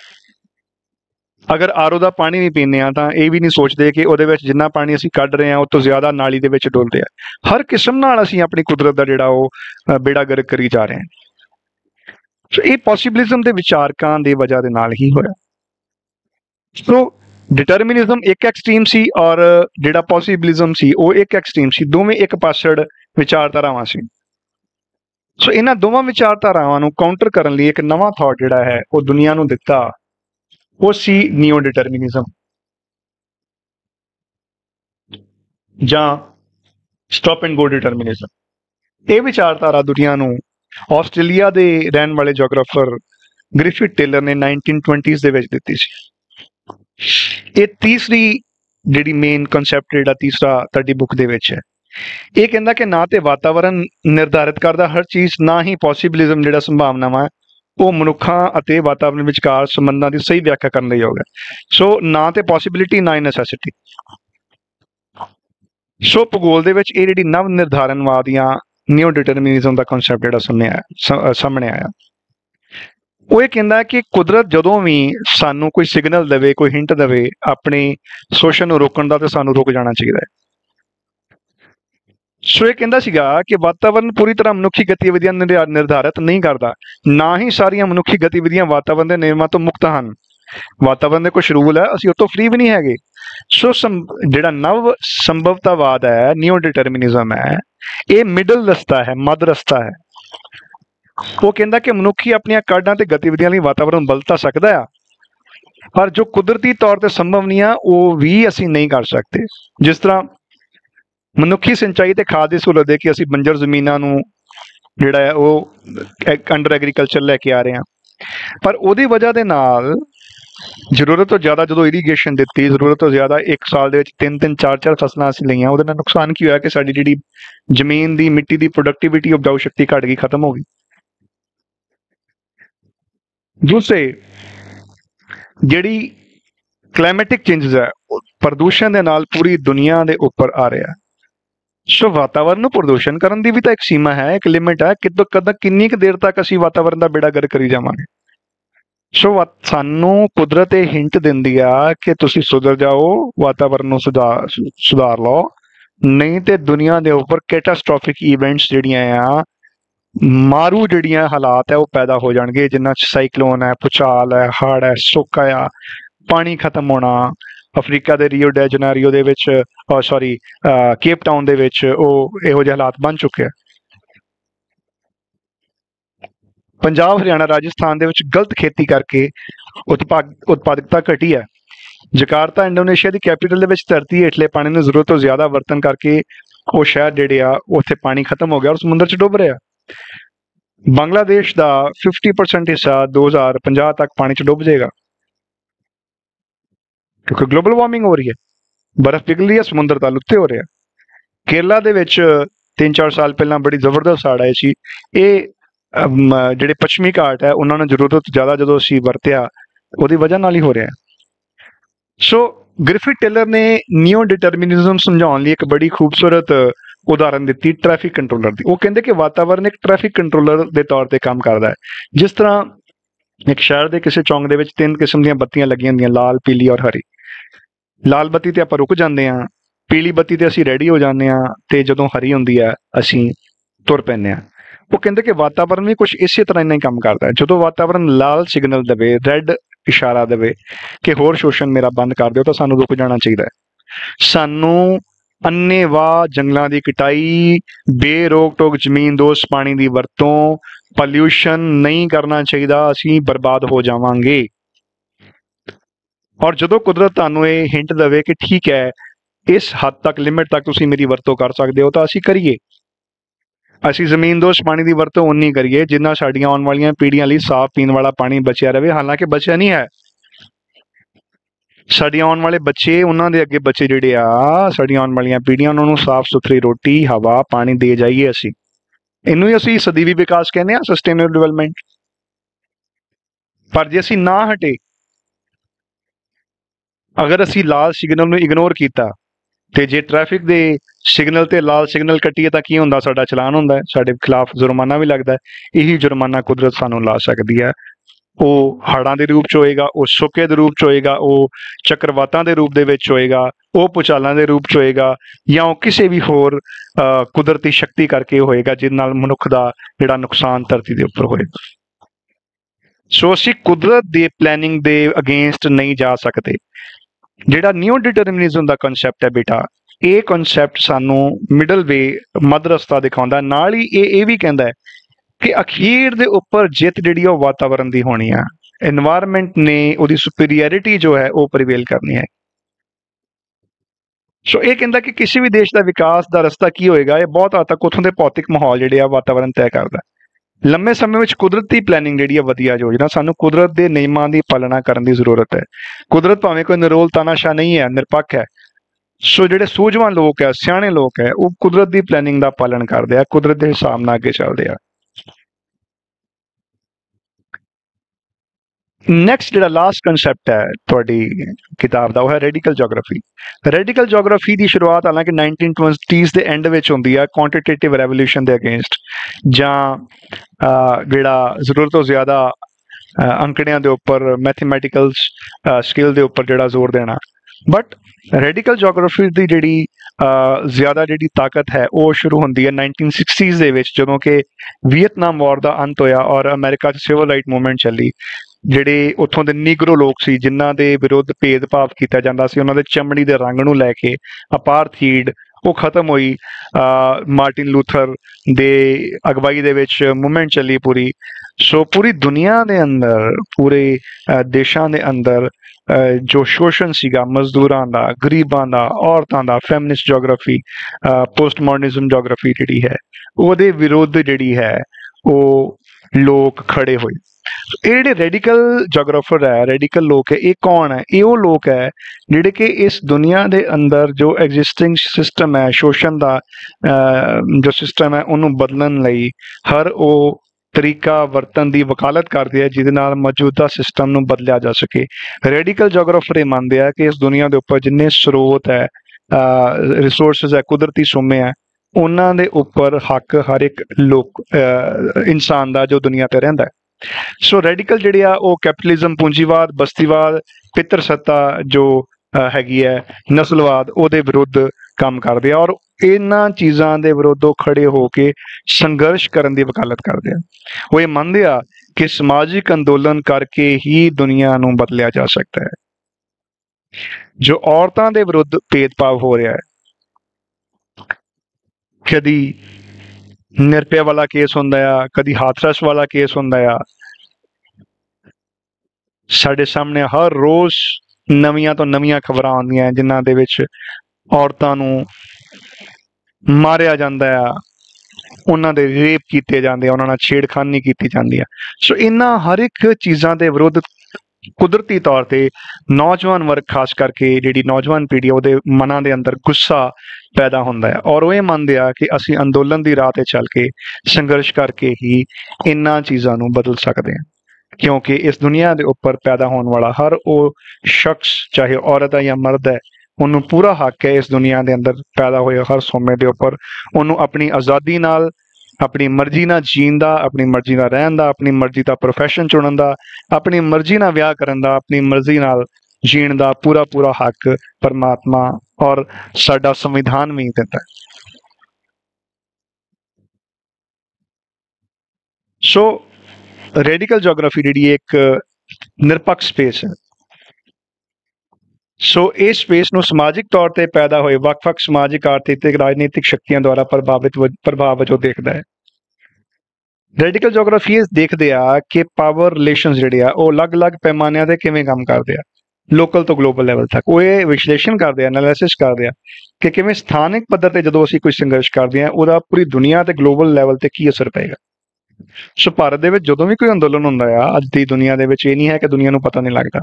ਅਗਰ ਆਰ ਓ ਦਾ ਪਾਣੀ ਵੀ ਪੀਂਦੇ ਹਾਂ ਤਾਂ ਇਹ ਵੀ ਨਹੀਂ ਸੋਚਦੇ ਕਿ ਉਹਦੇ ਵਿੱਚ ਜਿੰਨਾ ਪਾਣੀ ਅਸੀਂ ਕੱਢ ਰਹੇ ਹਾਂ ਉਹ ਤੋਂ ਜ਼ਿਆਦਾ ਨਾਲੀ ਦੇ ਵਿੱਚ ਡੁੱਲ ਰਿਹਾ। ਹਰ ਕਿਸਮ ਨਾਲ ਅਸੀਂ ਆਪਣੀ ਕੁਦਰਤ ਦਾ ਜਿਹੜਾ ਉਹ ਬੇੜਾ ਗਰਕ ਕਰੀ ਜਾ ਰਹੇ ਹਾਂ। ਸੋ ਇਹ ਪੋਸੀਬਿਲਿਜ਼ਮ ਦੇ ਵਿਚਾਰਕਾਂ ਦੀ ਵਜ੍ਹਾ ਦੇ ਨਾਲ ਹੀ ਹੋਇਆ। ਸੋ ਡਿਟਰਮਿਨਿਜ਼ਮ ਇੱਕ ਐਕਸਟ੍ਰੀਮ ਸੀ ਔਰ ਜਿਹੜਾ ਪੋਸੀਬਿਲਿਜ਼ਮ ਸੀ ਉਹ ਇੱਕ ਐਕਸਟ੍ਰੀਮ ਸੀ। ਦੋਵੇਂ ਇੱਕ ਪਾਸੜ ਵਿਚਾਰਧਾਰਾਵਾਂ ਸੀ। ਸੋ ਇਹਨਾਂ ਦੋਵਾਂ ਵਿਚਾਰਧਾਰਾਵਾਂ ਨੂੰ ਕਾਊਂਟਰ ਕਰਨ ਲਈ ਇੱਕ ਨਵਾਂ ਥਾਟ ਜਿਹੜਾ ਹੈ ਉਹ ਦੁਨੀਆ ਨੂੰ ਦਿੱਤਾ, ਉਹ ਸੀ ਨਿਓ ਡਿਟਰਮਿਨਿਜ਼ਮ ਜਾਂ ਸਟਾਪ ਐਂਡ ਗੋ ਡਿਟਰਮਿਨਿਜ਼ਮ। ਇਹ ਵਿਚਾਰਧਾਰਾ ਦੁਨੀਆ ਨੂੰ ਆਸਟ੍ਰੇਲੀਆ ਦੇ ਰਹਿਣ ਵਾਲੇ ਜੀਓਗ੍ਰਾਫਰ ਗ੍ਰਿਫਿਥ ਟੇਲਰ ਨੇ ਨਾਈਨਟੀਨ ਟਵੈਂਟੀਜ਼ ਦੇ ਵਿੱਚ ਦਿੱਤੀ ਸੀ। ਇਹ ਤੀਸਰੀ ਜਿਹੜੀ ਮੇਨ ਕਨਸੈਪਟ ਜਿਹੜਾ ਤੀਸਰਾ ਤੁਹਾਡੀ ਬੁੱਕ ਦੇ ਵਿੱਚ ਹੈ, ਇਹ ਕਹਿੰਦਾ ਕਿ ਨਾ ਤੇ ਵਾਤਾਵਰਨ ਨਿਰਧਾਰਿਤ ਕਰਦਾ ਹਰ ਚੀਜ਼, ਨਾ ਹੀ ਪੋਸੀਬਿਲਿਜ਼ਮ ਜਿਹੜਾ ਸੰਭਾਵਨਾਵਾਂ ਹੈ ਉਹ ਮਨੁੱਖਾਂ ਅਤੇ ਵਾਤਾਵਰਨ ਵਿਚਕਾਰ ਸੰਬੰਧਾਂ ਦੀ ਸਹੀ ਵਿਆਖਿਆ ਕਰਨ ਦੇ ਯੋਗ ਹੈ। ਸੋ ਨਾ ਤੇ ਪੋਸੀਬਿਲਿਟੀ ਨਾ ਹੀ ਨੈਸੈਸਿਟੀ। ਸੋ ਭੂਗੋਲ ਦੇ ਵਿੱਚ ਇਹ ਜਿਹੜੀ ਨਵ ਨਿਰਧਾਰਨਵਾਦ ਜਾਂ ਨਿਓ ਡਿਟਰਮਿਨਿਜ਼ਮ ਦਾ ਕਨਸੈਪਟ ਜਿਹੜਾ ਸੁਣਿਆ ਸਾਹਮਣੇ ਆਇਆ, ਉਹ ਇਹ ਕਹਿੰਦਾ ਕਿ ਕੁਦਰਤ ਜਦੋਂ ਵੀ ਸਾਨੂੰ ਕੋਈ ਸਿਗਨਲ ਦੇਵੇ, ਕੋਈ ਹਿੰਟ ਦੇਵੇ ਆਪਣੇ ਸ਼ੋਸ਼ਣ ਨੂੰ ਰੋਕਣ ਦਾ, ਤੇ ਸਾਨੂੰ ਰੁਕ ਜਾਣਾ ਚਾਹੀਦਾ ਹੈ। ਸੋ ਇਹ ਕਹਿੰਦਾ ਸੀਗਾ ਕਿ ਵਾਤਾਵਰਨ ਪੂਰੀ ਤਰ੍ਹਾਂ ਮਨੁੱਖੀ ਗਤੀਵਿਧੀਆਂ ਨਿਰਧਾਰਿਤ ਨਹੀਂ ਕਰਦਾ, ਨਾ ਹੀ ਸਾਰੀਆਂ ਮਨੁੱਖੀ ਗਤੀਵਿਧੀਆਂ ਵਾਤਾਵਰਨ ਦੇ ਨਿਯਮਾਂ ਤੋਂ ਮੁਕਤ ਹਨ। ਵਾਤਾਵਰਨ ਦੇ ਕੁਝ ਰੂਲ ਹੈ, ਅਸੀਂ ਉਹ ਤੋਂ ਫ੍ਰੀ ਵੀ ਨਹੀਂ ਹੈਗੇ। ਸੋ ਜਿਹੜਾ ਨਵ ਸੰਭਵਤਾਵਾਦ ਹੈ, ਨਿਓ ਡਿਟਰਮਿਨਿਜ਼ਮ ਹੈ, ਇਹ ਮਿਡਲ ਰਸਤਾ ਹੈ, ਮੱਧ ਰਸਤਾ ਹੈ। ਉਹ ਕਹਿੰਦਾ ਕਿ ਮਨੁੱਖੀ ਆਪਣੀਆਂ ਕਾਢਾਂ ਤੇ ਗਤੀਵਿਧੀਆਂ ਲਈ ਵਾਤਾਵਰਨ ਬਦਲ ਤਾਂ ਸਕਦਾ ਆ, ਪਰ ਜੋ ਕੁਦਰਤੀ ਤੌਰ ਤੇ ਸੰਭਵ ਨਹੀਂ ਆ ਉਹ ਵੀ ਅਸੀਂ ਨਹੀਂ ਕਰ ਸਕਦੇ। ਜਿਸ ਤਰ੍ਹਾਂ ਮਨੁੱਖੀ ਸਿੰਚਾਈ ਤੇ ਖਾਦ ਦੀ ਸਹੂਲਤ ਦੇ ਕੇ ਅਸੀਂ ਬੰਜਰ ਜ਼ਮੀਨਾਂ ਨੂੰ ਜਿਹੜਾ ਹੈ ਉਹ ਅੰਡਰ ਐਗਰੀਕਲਚਰ ਲੈ ਕੇ ਆ ਰਹੇ ਹਾਂ, ਪਰ ਉਹਦੀ ਵਜ੍ਹਾ ਦੇ ਨਾਲ ਜ਼ਰੂਰਤ ਤੋਂ ਜ਼ਿਆਦਾ ਜਦੋਂ ਇਰੀਗੇਸ਼ਨ ਦਿੱਤੀ, ਜ਼ਰੂਰਤ ਤੋਂ ਜ਼ਿਆਦਾ ਇੱਕ ਸਾਲ ਦੇ ਵਿੱਚ ਤਿੰਨ ਤਿੰਨ ਚਾਰ ਚਾਰ ਫਸਲਾਂ ਅਸੀਂ ਲਈਆਂ, ਉਹਦੇ ਨਾਲ ਨੁਕਸਾਨ ਕੀ ਹੋਇਆ ਕਿ ਸਾਡੀ ਜਿਹੜੀ ਜ਼ਮੀਨ ਦੀ ਮਿੱਟੀ ਦੀ ਪ੍ਰੋਡਕਟਿਵਿਟੀ, ਉਪਜਾਊ ਸ਼ਕਤੀ ਘਟ ਗਈ, ਖਤਮ ਹੋ ਗਈ। ਦੂਸਰੇ ਜਿਹੜੀ ਕਲਾਈਮੈਟਿਕ ਚੇਂਜਸ ਹੈ, ਪ੍ਰਦੂਸ਼ਣ ਦੇ ਨਾਲ ਪੂਰੀ ਦੁਨੀਆ ਦੇ ਉੱਪਰ ਆ ਰਿਹਾ। ਸੋ ਵਾਤਾਵਰਨ ਨੂੰ ਪ੍ਰਦੂਸ਼ਣ ਕਰਨ ਦੀ ਵੀ ਤਾਂ ਇੱਕ ਸੀਮਾ ਹੈ, ਇੱਕ ਲਿਮਿਟ ਹੈ, ਕਿਦੋਂ ਕਦ ਕਿੰਨੀ ਕੁ ਦੇਰ ਤੱਕ ਅਸੀਂ ਵਾਤਾਵਰਨ ਦਾ ਬੇੜਾ ਗਰਕ ਕਰੀ ਜਾਵਾਂਗੇ। ਸੋ ਸਾਨੂੰ ਕੁਦਰਤ ਇਹ ਹਿੰਟ ਦਿੰਦੀ ਆ ਕਿ ਤੁਸੀਂ ਸੁਧਰ ਜਾਓ, ਵਾਤਾਵਰਨ ਨੂੰ ਸੁਧਾਰ ਸੁਧਾਰ ਲਓ, ਨਹੀਂ ਤੇ ਦੁਨੀਆ ਦੇ ਉੱਪਰ ਕੈਟਾਸਟ੍ਰੋਫਿਕ ਇਵੈਂਟਸ ਜਿਹੜੀਆਂ ਆ, ਮਾਰੂ ਜਿਹੜੀਆਂ ਹਾਲਾਤ ਹੈ ਉਹ ਪੈਦਾ ਹੋ ਜਾਣਗੇ, ਜਿਨ੍ਹਾਂ 'ਚ ਸਾਈਕਲੋਨ ਹੈ, ਭੂਚਾਲ ਹੈ, ਹੜ੍ਹ ਹੈ, ਸੋਕਾ ਆ, ਪਾਣੀ ਖਤਮ ਹੋਣਾ। ਅਫਰੀਕਾ ਦੇ ਰੀਓ ਡੇ ਜਨੇਰੀਓ ਦੇ ਵਿੱਚ, ਸੌਰੀ ਕੇਪ ਟਾਊਨ ਦੇ ਵਿੱਚ ਉਹ ਇਹੋ ਜਿਹੇ ਹਾਲਾਤ ਬਣ ਚੁੱਕੇ ਆ। ਪੰਜਾਬ, ਹਰਿਆਣਾ, ਰਾਜਸਥਾਨ ਦੇ ਵਿੱਚ ਗਲਤ ਖੇਤੀ ਕਰਕੇ ਉਤਪਾਦ ਉਤਪਾਦਕਤਾ ਘਟੀ ਹੈ। ਜਕਾਰਤਾ ਇੰਡੋਨੇਸ਼ੀਆ ਦੀ ਕੈਪੀਟਲ ਦੇ ਵਿੱਚ ਧਰਤੀ ਹੇਠਲੇ ਪਾਣੀ ਨੂੰ ਜ਼ਰੂਰਤ ਤੋਂ ਜ਼ਿਆਦਾ ਵਰਤਣ ਕਰਕੇ ਉਹ ਸ਼ਹਿਰ ਜਿਹੜੇ ਆ ਉੱਥੇ ਪਾਣੀ ਖਤਮ ਹੋ ਗਿਆ ਔਰ ਸਮੁੰਦਰ 'ਚ ਡੁੱਬ ਰਿਹਾ। ਬੰਗਲਾਦੇਸ਼ ਦਾ ਫਿਫਟੀ ਪਰਸੈਂਟ ਹਿੱਸਾ ਦੋ ਹਜ਼ਾਰ ਪੰਜਾਹ ਤੱਕ ਪਾਣੀ 'ਚ ਡੁੱਬ ਜਾਏਗਾ, ਕਿਉਂਕਿ ਗਲੋਬਲ ਵਾਰਮਿੰਗ ਹੋ ਰਹੀ ਹੈ, ਬਰਫ਼ ਪਿਘਲ ਰਹੀ ਹੈ, ਸਮੁੰਦਰ ਤਾਂ ਲੁੱਤੇ ਹੋ ਰਿਹਾ। ਕੇਰਲਾ ਦੇ ਵਿੱਚ ਤਿੰਨ ਚਾਰ ਸਾਲ ਪਹਿਲਾਂ ਬੜੀ ਜ਼ਬਰਦਸਤ ਹੜ੍ਹ ਆਏ ਸੀ। ਇਹ ਜਿਹੜੇ ਪੱਛਮੀ ਘਾਟ ਹੈ ਉਹਨਾਂ ਨੂੰ ਜ਼ਰੂਰਤ ਜ਼ਿਆਦਾ ਜਦੋਂ ਅਸੀਂ ਵਰਤਿਆ, ਉਹਦੀ ਵਜ੍ਹਾ ਨਾਲ ਹੀ ਹੋ ਰਿਹਾ। ਸੋ ਗ੍ਰਿਫਿਥ ਟੇਲਰ ਨੇ ਨਿਓ ਡਿਟਰਮਿਨਿਜ਼ਮ ਸਮਝਾਉਣ ਲਈ ਇੱਕ ਬੜੀ ਖੂਬਸੂਰਤ ਉਦਾਹਰਨ ਦਿੱਤੀ ਟ੍ਰੈਫਿਕ ਕੰਟਰੋਲਰ ਦੀ। ਉਹ ਕਹਿੰਦੇ ਕਿ ਵਾਤਾਵਰਨ ਇੱਕ ਟ੍ਰੈਫਿਕ ਕੰਟਰੋਲਰ ਦੇ ਤੌਰ ਤੇ ਕੰਮ ਕਰਦਾ ਹੈ। ਜਿਸ ਤਰ੍ਹਾਂ ਇੱਕ ਸ਼ਹਿਰ ਦੇ ਕਿਸੇ ਚੌਂਕ ਦੇ ਵਿੱਚ ਤਿੰਨ ਕਿਸਮ ਦੀਆਂ ਬੱਤੀਆਂ ਲੱਗੀਆਂ ਹੁੰਦੀਆਂ, ਲਾਲ, ਪੀਲੀ ਔਰ ਹਰੀ। ਲਾਲ ਬੱਤੀ ਤੇ ਆਪਾਂ ਰੁਕ ਜਾਂਦੇ ਹਾਂ, ਪੀਲੀ ਬੱਤੀ ਤੇ ਅਸੀਂ ਰੈਡੀ ਹੋ ਜਾਂਦੇ ਹਾਂ, ਤੇ ਜਦੋਂ ਹਰੀ ਹੁੰਦੀ ਹੈ ਅਸੀਂ ਤੁਰ ਪੈਂਦੇ ਹਾਂ। ਉਹ ਕਹਿੰਦੇ ਕਿ ਵਾਤਾਵਰਨ ਵੀ ਕੁਝ ਇਸੇ ਤਰ੍ਹਾਂ ਹੀ ਕੰਮ ਕਰਦਾ ਹੈ। ਜਦੋਂ ਵਾਤਾਵਰਨ ਲਾਲ ਸਿਗਨਲ ਦੇਵੇ, ਰੈੱਡ ਇਸ਼ਾਰਾ ਦੇਵੇ ਕਿ ਹੋਰ ਸ਼ੋਸ਼ਣ ਮੇਰਾ ਬੰਦ ਕਰ ਦਿਓ, ਤਾਂ ਸਾਨੂੰ ਰੁਕ ਜਾਣਾ ਚਾਹੀਦਾ ਹੈ। ਸਾਨੂੰ ਅੰਨ੍ਹੇਵਾਹ ਜੰਗਲਾਂ ਦੀ ਕਟਾਈ, ਬੇਰੋਕ ਟੋਕ ਜ਼ਮੀਨਦੋਜ਼ ਪਾਣੀ ਦੀ ਵਰਤੋਂ, ਪੋਲਿਊਸ਼ਨ ਨਹੀਂ ਕਰਨਾ ਚਾਹੀਦਾ, ਅਸੀਂ ਬਰਬਾਦ ਹੋ ਜਾਵਾਂਗੇ। ਔਰ ਜਦੋਂ ਕੁਦਰਤ ਤੁਹਾਨੂੰ ਇਹ ਹਿੰਟ ਦੇਵੇ ਕਿ ਠੀਕ ਹੈ, ਇਸ ਹੱਦ ਤੱਕ, ਲਿਮਿਟ ਤੱਕ ਤੁਸੀਂ ਮੇਰੀ ਵਰਤੋਂ ਕਰ ਸਕਦੇ ਹੋ, ਤਾਂ ਅਸੀਂ ਕਰੀਏ। ਅਸੀਂ ਜ਼ਮੀਨਦੋਜ਼ ਪਾਣੀ ਦੀ ਵਰਤੋਂ ਉਨੀ ਕਰੀਏ ਜਿੰਨਾ ਸਾਡੀਆਂ ਆਉਣ ਵਾਲੀਆਂ ਪੀੜ੍ਹੀਆਂ ਲਈ ਸਾਫ਼ ਪੀਣ ਵਾਲਾ ਪਾਣੀ ਬਚਿਆ ਰਹੇ। ਹਾਲਾਂਕਿ ਬਚਿਆ ਨਹੀਂ ਹੈ, ਸਾਡੀਆਂ ਆਉਣ ਵਾਲੇ ਬੱਚੇ, ਉਹਨਾਂ ਦੇ ਅੱਗੇ ਬੱਚੇ ਜਿਹੜੇ ਆ, ਸਾਡੀਆਂ ਆਉਣ ਵਾਲੀਆਂ ਪੀੜ੍ਹੀਆਂ, ਉਹਨਾਂ ਨੂੰ ਸਾਫ਼ ਸੁਥਰੀ ਰੋਟੀ, ਹਵਾ, ਪਾਣੀ ਦੇ ਜਾਈਏ। ਅਸੀਂ ਇਹਨੂੰ ਹੀ ਅਸੀਂ ਸਦੀਵੀ ਵਿਕਾਸ ਕਹਿੰਦੇ ਹਾਂ, ਸਸਟੇਨੇਬਲ ਡਿਵੈਲਪਮੈਂਟ। ਪਰ ਜੇ ਅਸੀਂ ਨਾ ਹਟੇ, ਅਗਰ ਅਸੀਂ ਲਾਲ ਸਿਗਨਲ ਨੂੰ ਇਗਨੋਰ ਕੀਤਾ, ਤੇ ਜੇ ਟ੍ਰੈਫਿਕ ਦੇ ਸਿਗਨਲ ਤੇ ਲਾਲ ਸਿਗਨਲ ਕੱਟੀਏ ਤਾਂ ਕੀ ਹੁੰਦਾ? ਸਾਡਾ ਚਲਾਨ ਹੁੰਦਾ ਹੈ, ਸਾਡੇ ਖਿਲਾਫ ਜੁਰਮਾਨਾ ਵੀ ਲੱਗਦਾ ਹੈ। ਇਹੀ ਜੁਰਮਾਨਾ ਕੁਦਰਤ ਸਾਨੂੰ ਲਾ ਸਕਦੀ ਹੈ। ਉਹ ਹੜ੍ਹਾਂ ਦੇ ਰੂਪ 'ਚ ਹੋਏਗਾ, ਉਹ ਸੋਕੇ ਦੇ ਰੂਪ 'ਚ ਹੋਏਗਾ, ਉਹ ਚੱਕਰਵਾਤਾਂ ਦੇ ਰੂਪ ਦੇ ਵਿੱਚ ਹੋਏਗਾ, ਉਹ ਭੂਚਾਲਾਂ ਦੇ ਰੂਪ 'ਚ ਹੋਏਗਾ, ਜਾਂ ਉਹ ਕਿਸੇ ਵੀ ਹੋਰ ਕੁਦਰਤੀ ਸ਼ਕਤੀ ਕਰਕੇ ਹੋਏਗਾ ਜਿਹਦੇ ਨਾਲ ਮਨੁੱਖ ਦਾ ਜਿਹੜਾ ਨੁਕਸਾਨ ਧਰਤੀ ਦੇ ਉੱਪਰ ਹੋਏਗਾ। ਸੋ ਅਸੀਂ ਕੁਦਰਤ ਦੇ ਪਲੈਨਿੰਗ ਦੇ ਅਗੇਂਸਟ ਨਹੀਂ ਜਾ ਸਕਦੇ। ਜਿਹੜਾ ਨਿਊ ਡਿਟਰਮਿਨਿਜ਼ਮ ਦਾ ਕਨਸੈਪਟ ਹੈ ਬੇਟਾ, ਇਹ ਕਨਸੈਪਟ ਸਾਨੂੰ ਮਿਡਲ ਵੇ, ਮੱਧ ਰਸਤਾ ਦਿਖਾਉਂਦਾ। ਨਾਲ ਹੀ ਇਹ ਇਹ ਵੀ ਕਹਿੰਦਾ ਹੈ ਕਿ ਅਖੀਰ ਦੇ ਉੱਪਰ ਜਿੱਤ ਜਿਹੜੀ ਉਹ ਵਾਤਾਵਰਨ ਦੀ ਹੋਣੀ ਆ। এনवायरमेंट ਨੇ ਉਹਦੀ ਸੁਪੀਰੀਅਰਿਟੀ ਜੋ ਹੈ ਉਹ ਪ੍ਰੀਵੇਲ ਕਰਨੀ ਹੈ। ਸੋ ਇਹ ਕਹਿੰਦਾ ਕਿ ਕਿਸੇ ਵੀ ਦੇਸ਼ ਦਾ ਵਿਕਾਸ ਦਾ ਰਸਤਾ ਕੀ ਹੋਏਗਾ, ਇਹ ਬਹੁਤ ਹੱਦ ਤੱਕ ਉੱਥੋਂ ਦੇ ਭੌਤਿਕ ਮਾਹੌਲ ਜਿਹੜੇ ਆ ਵਾਤਾਵਰਨ ਤੈਅ ਕਰਦਾ। ਲੰਮੇ ਸਮੇਂ ਵਿੱਚ ਕੁਦਰਤੀ ਪਲੈਨਿੰਗ ਜਿਹੜੀ ਆ ਵਧੀਆ ਯੋਜਨਾ, ਸਾਨੂੰ ਕੁਦਰਤ ਦੇ ਨਿਯਮਾਂ ਦੀ ਪਾਲਣਾ ਕਰਨ ਦੀ ਜ਼ਰੂਰਤ ਹੈ। ਕੁਦਰਤ ਭਾਵੇਂ ਕੋਈ ਨਿਰੋਲ ਤਾਨਾਸ਼ਾਹ ਨਹੀਂ ਹੈ, ਨਿਰਪੱਖ ਹੈ। ਸੋ ਜਿਹੜੇ ਸੂਝਵਾਨ ਲੋਕ ਹੈ, ਸਿਆਣੇ ਲੋਕ ਹੈ, ਉਹ ਕੁਦਰਤ ਦੀ ਪਲੈਨਿੰਗ ਦਾ ਪਾਲਣ ਕਰਦੇ ਆ, ਕੁਦਰਤ ਦੇ ਹਿਸਾਬ ਨਾਲ ਅੱਗੇ ਚੱਲਦੇ ਆ। ਨੈਕਸਟ ਜਿਹੜਾ ਲਾਸਟ ਕਨਸੈਪਟ ਹੈ ਤੁਹਾਡੀ ਕਿਤਾਬ ਦਾ, ਉਹ ਹੈ ਰੈਡੀਕਲ ਜੀਓਗ੍ਰਾਫੀ। ਰੈਡੀਕਲ ਜੀਓਗ੍ਰਾਫੀ ਦੀ ਸ਼ੁਰੂਆਤ ਹਾਲਾਂਕਿ ਨਾਈਨਟੀਨ ਟਵੈਂਟੀਜ਼ ਦੇ ਐਂਡ ਵਿੱਚ ਹੁੰਦੀ ਆ, ਕੁਆਂਟੀਟੇਟਿਵ ਰੈਵੋਲੂਸ਼ਨ ਦੇ ਅਗੇਂਸਟ, ਜਾਂ ਜਿਹੜਾ ਜ਼ਰੂਰਤ ਤੋਂ ਜ਼ਿਆਦਾ ਅੰਕੜਿਆਂ ਦੇ ਉੱਪਰ, ਮੈਥਮੈਟੀਕਲ ਸਕਿੱਲ ਦੇ ਉੱਪਰ ਜਿਹੜਾ ਜ਼ੋਰ ਦੇਣਾ। ਬਟ ਰੈਡੀਕਲ ਜੀਓਗ੍ਰਾਫੀ ਦੀ ਜਿਹੜੀ ਜ਼ਿਆਦਾ ਜਿਹੜੀ ਤਾਕਤ ਹੈ ਉਹ ਸ਼ੁਰੂ ਹੁੰਦੀ ਹੈ ਨਾਈਨਟੀਨ ਸਿਕਸਟੀਜ਼ ਦੇ ਵਿੱਚ, ਜਦੋਂ ਕਿ ਵੀਅਤਨਾਮ ਵਾਰ ਦਾ ਅੰਤ ਹੋਇਆ ਔਰ ਅਮਰੀਕਾ 'ਚ ਸਿਵਲ ਰਾਈਟ ਮੂਵਮੈਂਟ ਚੱਲੀ। ਜਿਹੜੇ ਉੱਥੋਂ ਦੇ ਨੀਗਰੋ ਲੋਕ ਸੀ, ਜਿਨ੍ਹਾਂ ਦੇ ਵਿਰੁੱਧ ਭੇਦਭਾਵ ਕੀਤਾ ਜਾਂਦਾ ਸੀ, ਉਹਨਾਂ ਦੇ ਚਮੜੀ ਦੇ ਰੰਗ ਨੂੰ ਲੈ ਕੇ, ਅਪਾਰਥੀਡ, ਉਹ ਖਤਮ ਹੋਈ। ਮਾਰਟਿਨ ਲੂਥਰ ਦੇ ਅਗਵਾਈ ਦੇ ਵਿੱਚ ਮੂਵਮੈਂਟ ਚੱਲੀ ਪੂਰੀ। ਸੋ ਪੂਰੀ ਦੁਨੀਆ ਦੇ ਅੰਦਰ, ਪੂਰੇ ਦੇਸ਼ਾਂ ਦੇ ਅੰਦਰ ਜੋ ਸ਼ੋਸ਼ਣ ਸੀਗਾ ਮਜ਼ਦੂਰਾਂ ਦਾ, ਗਰੀਬਾਂ ਦਾ, ਔਰਤਾਂ ਦਾ, feminist geography, post modernism geography ਜਿਹੜੀ ਹੈ, ਉਹਦੇ ਵਿਰੁੱਧ ਜਿਹੜੀ ਹੈ ਉਹ ਲੋਕ ਖੜੇ ਹੋਏ। ਇਹ ਜਿਹੜੇ ਰੈਡੀਕਲ ਜੀਓਗ੍ਰਾਫਰ ਹੈ, ਰੈਡੀਕਲ ਲੋਕ ਹੈ, ਇਹ ਕੌਣ ਹੈ? ਇਹ ਉਹ ਲੋਕ ਹੈ ਜਿਹੜੇ ਕਿ ਇਸ ਦੁਨੀਆ ਦੇ ਅੰਦਰ ਜੋ ਐਗਜ਼ਿਸਟਿੰਗ ਸਿਸਟਮ ਹੈ, ਸ਼ੋਸ਼ਣ ਦਾ ਜੋ ਸਿਸਟਮ ਹੈ, ਉਹਨੂੰ ਬਦਲਣ ਲਈ ਹਰ ਉਹ ਤਰੀਕਾ ਵਰਤਣ ਦੀ ਵਕਾਲਤ ਕਰਦੇ ਆ ਜਿਹਦੇ ਨਾਲ ਮੌਜੂਦਾ ਸਿਸਟਮ ਨੂੰ ਬਦਲਿਆ ਜਾ ਸਕੇ। ਰੈਡੀਕਲ ਜੀਓਗ੍ਰਾਫਰ ਇਹ ਮੰਨਦੇ ਆ ਕਿ ਇਸ ਦੁਨੀਆ ਦੇ ਉੱਪਰ ਜਿੰਨੇ ਸਰੋਤ ਹੈ, ਰਿਸੋਰਸਿਸ ਹੈ, ਕੁਦਰਤੀ ਸੋਮੇ ਹੈ, ਉਹਨਾਂ ਦੇ ਉੱਪਰ ਹੱਕ ਹਰ ਇੱਕ ਲੋਕ ਇਨਸਾਨ ਦਾ ਜੋ ਦੁਨੀਆ ਤੇ ਰਹਿੰਦਾ ਹੈ। ਸੋ ਰੈਡੀਕਲ ਜਿਹੜੇ ਆ ਉਹ ਕੈਪੀਟਲਿਜ਼ਮ, ਪੂੰਜੀਵਾਦ, ਬਸਤੀਵਾਦ, ਪਿੱਤਰ ਸੱਤਾ ਜੋ ਹੈਗੀ ਹੈ, ਨਸਲਵਾਦ, ਉਹਦੇ ਵਿਰੁੱਧ ਕੰਮ ਕਰਦੇ ਆ ਔਰ ਇਹਨਾਂ ਚੀਜ਼ਾਂ ਦੇ ਵਿਰੁੱਧ ਉਹ ਖੜੇ ਹੋ ਕੇ ਸੰਘਰਸ਼ ਕਰਨ ਦੀ ਵਕਾਲਤ ਕਰਦੇ ਆ। ਉਹ ਇਹ ਮੰਨਦੇ ਆ ਕਿ ਸਮਾਜਿਕ ਅੰਦੋਲਨ ਕਰਕੇ ਹੀ ਦੁਨੀਆ ਨੂੰ ਬਦਲਿਆ ਜਾ ਸਕਦਾ ਹੈ। ਜੋ ਔਰਤਾਂ ਦੇ ਵਿਰੁੱਧ ਭੇਦਭਾਵ ਹੋ ਰਿਹਾ ਹੈ, ਕਦੀ ਨਿਰਭੈ ਵਾਲਾ ਕੇਸ ਹੁੰਦਾ ਆ, ਕਦੀ ਹਾਥਰਸ ਵਾਲਾ ਕੇਸ ਹੁੰਦਾ ਆ, ਸਾਡੇ ਸਾਹਮਣੇ ਹਰ ਰੋਜ਼ ਨਵੀਆਂ ਤੋਂ ਨਵੀਆਂ ਖਬਰਾਂ ਆਉਂਦੀਆਂ ਜਿਨ੍ਹਾਂ ਦੇ ਵਿੱਚ ਔਰਤਾਂ ਨੂੰ ਮਾਰਿਆ ਜਾਂਦਾ ਆ, ਉਹਨਾਂ ਦੇ ਰੇਪ ਕੀਤੇ ਜਾਂਦੇ ਆ, ਉਹਨਾਂ ਨਾਲ ਛੇੜਖਾਨੀ ਕੀਤੀ ਜਾਂਦੀ ਆ। ਸੋ ਇਹਨਾਂ ਹਰ ਇੱਕ ਚੀਜ਼ਾਂ ਦੇ ਵਿਰੁੱਧ ਕੁਦਰਤੀ ਤੌਰ ਤੇ ਨੌਜਵਾਨ ਵਰਗ, ਖਾਸ ਕਰਕੇ ਜਿਹੜੀ ਨੌਜਵਾਨ ਪੀੜ੍ਹੀ, ਉਹਦੇ ਮਨਾਂ ਦੇ ਅੰਦਰ ਗੁੱਸਾ ਪੈਦਾ ਹੁੰਦਾ ਹੈ ਔਰ ਉਹ ਇਹ ਮੰਨਦੇ ਆ ਕਿ ਅਸੀਂ ਅੰਦੋਲਨ ਦੀ ਰਾਹ ਤੇ ਚੱਲ ਕੇ ਸੰਘਰਸ਼ ਕਰਕੇ ਹੀ ਇਹਨਾਂ ਚੀਜ਼ਾਂ ਨੂੰ ਬਦਲ ਸਕਦੇ ਹਾਂ, ਕਿਉਂਕਿ ਇਸ ਦੁਨੀਆ ਦੇ ਉੱਪਰ ਪੈਦਾ ਹੋਣ ਵਾਲਾ ਹਰ ਉਹ ਸ਼ਖਸ, ਚਾਹੇ ਔਰਤ ਹੈ ਜਾਂ ਮਰਦ ਹੈ, ਉਹਨੂੰ ਪੂਰਾ ਹੱਕ ਹੈ ਇਸ ਦੁਨੀਆ ਦੇ ਅੰਦਰ ਪੈਦਾ ਹੋਏ ਹਰ ਸੋਮੇ ਦੇ ਉੱਪਰ ਉਹਨੂੰ ਆਪਣੀ ਆਜ਼ਾਦੀ ਨਾਲ, ਆਪਣੀ ਮਰਜ਼ੀ ਨਾਲ ਜੀਣ ਦਾ, ਆਪਣੀ ਮਰਜ਼ੀ ਨਾਲ ਰਹਿਣ ਦਾ, ਆਪਣੀ ਮਰਜ਼ੀ ਦਾ ਪ੍ਰੋਫੈਸ਼ਨ ਚੁਣਨ ਦਾ, ਆਪਣੀ ਮਰਜ਼ੀ ਨਾਲ ਵਿਆਹ ਕਰਨ ਦਾ, ਆਪਣੀ ਮਰਜ਼ੀ ਨਾਲ ਜੀਣ ਦਾ ਪੂਰਾ ਪੂਰਾ ਹੱਕ ਪਰਮਾਤਮਾ ਔਰ ਸਾਡਾ ਸੰਵਿਧਾਨ ਵੀ ਦਿੰਦਾ ਹੈ। ਸੋ ਰੈਡੀਕਲ ਜੀਓਗ੍ਰਾਫੀ ਜਿਹੜੀ ਇੱਕ ਨਿਰਪੱਖ ਸਪੇਸ ਹੈ। ਸੋ ਇਸ ਸਪੇਸ ਨੂੰ ਸਮਾਜਿਕ ਤੌਰ ਤੇ ਪੈਦਾ ਹੋਏ ਵੱਖ-ਵੱਖ ਸਮਾਜਿਕ, ਆਰਥਿਕ ਤੇ ਰਾਜਨੀਤਿਕ ਸ਼ਕਤੀਆਂ ਦੁਆਰਾ ਪ੍ਰਭਾਵਿਤ ਪ੍ਰਭਾਵ ਵਜੋਂ ਦੇਖਦਾ ਹੈ। ਰੈਡੀਕਲ ਜੀਓਗ੍ਰਾਫੀ ਇਹ ਦੇਖਦੇ ਆ ਕਿ ਪਾਵਰ ਰਿਲੇਸ਼ਨਸ ਜਿਹੜੇ ਆ ਉਹ ਅਲੱਗ-ਅਲੱਗ ਪੈਮਾਨਿਆਂ ਤੇ ਕਿਵੇਂ ਕੰਮ ਕਰਦੇ ਆ, ਲੋਕਲ ਤੋਂ ਗਲੋਬਲ ਲੈਵਲ ਤੱਕ। ਉਹ ਇਹ ਵਿਸ਼ਲੇਸ਼ਣ ਕਰਦੇ ਆ, ਐਨਾਲਿਸਿਸ ਕਰਦੇ ਆ ਕਿ ਕਿਵੇਂ ਸਥਾਨਕ ਪੱਧਰ ਤੇ ਜਦੋਂ ਅਸੀਂ ਕੋਈ ਸੰਘਰਸ਼ ਕਰਦੇ ਆ ਉਹਦਾ ਪੂਰੀ ਦੁਨੀਆ ਤੇ ਗਲੋਬਲ ਲੈਵਲ ਤੇ ਕੀ ਅਸਰ ਪਏਗਾ। ਸੋ ਭਾਰਤ ਦੇ ਵਿੱਚ ਜਦੋਂ ਵੀ ਕੋਈ ਅੰਦੋਲਨ ਹੁੰਦਾ ਆ ਅੱਜ ਦੀ ਦੁਨੀਆ ਦੇ ਵਿੱਚ, ਇਹ ਨਹੀਂ ਹੈ ਕਿ ਦੁਨੀਆ ਨੂੰ ਪਤਾ ਨਹੀਂ ਲੱਗਦਾ।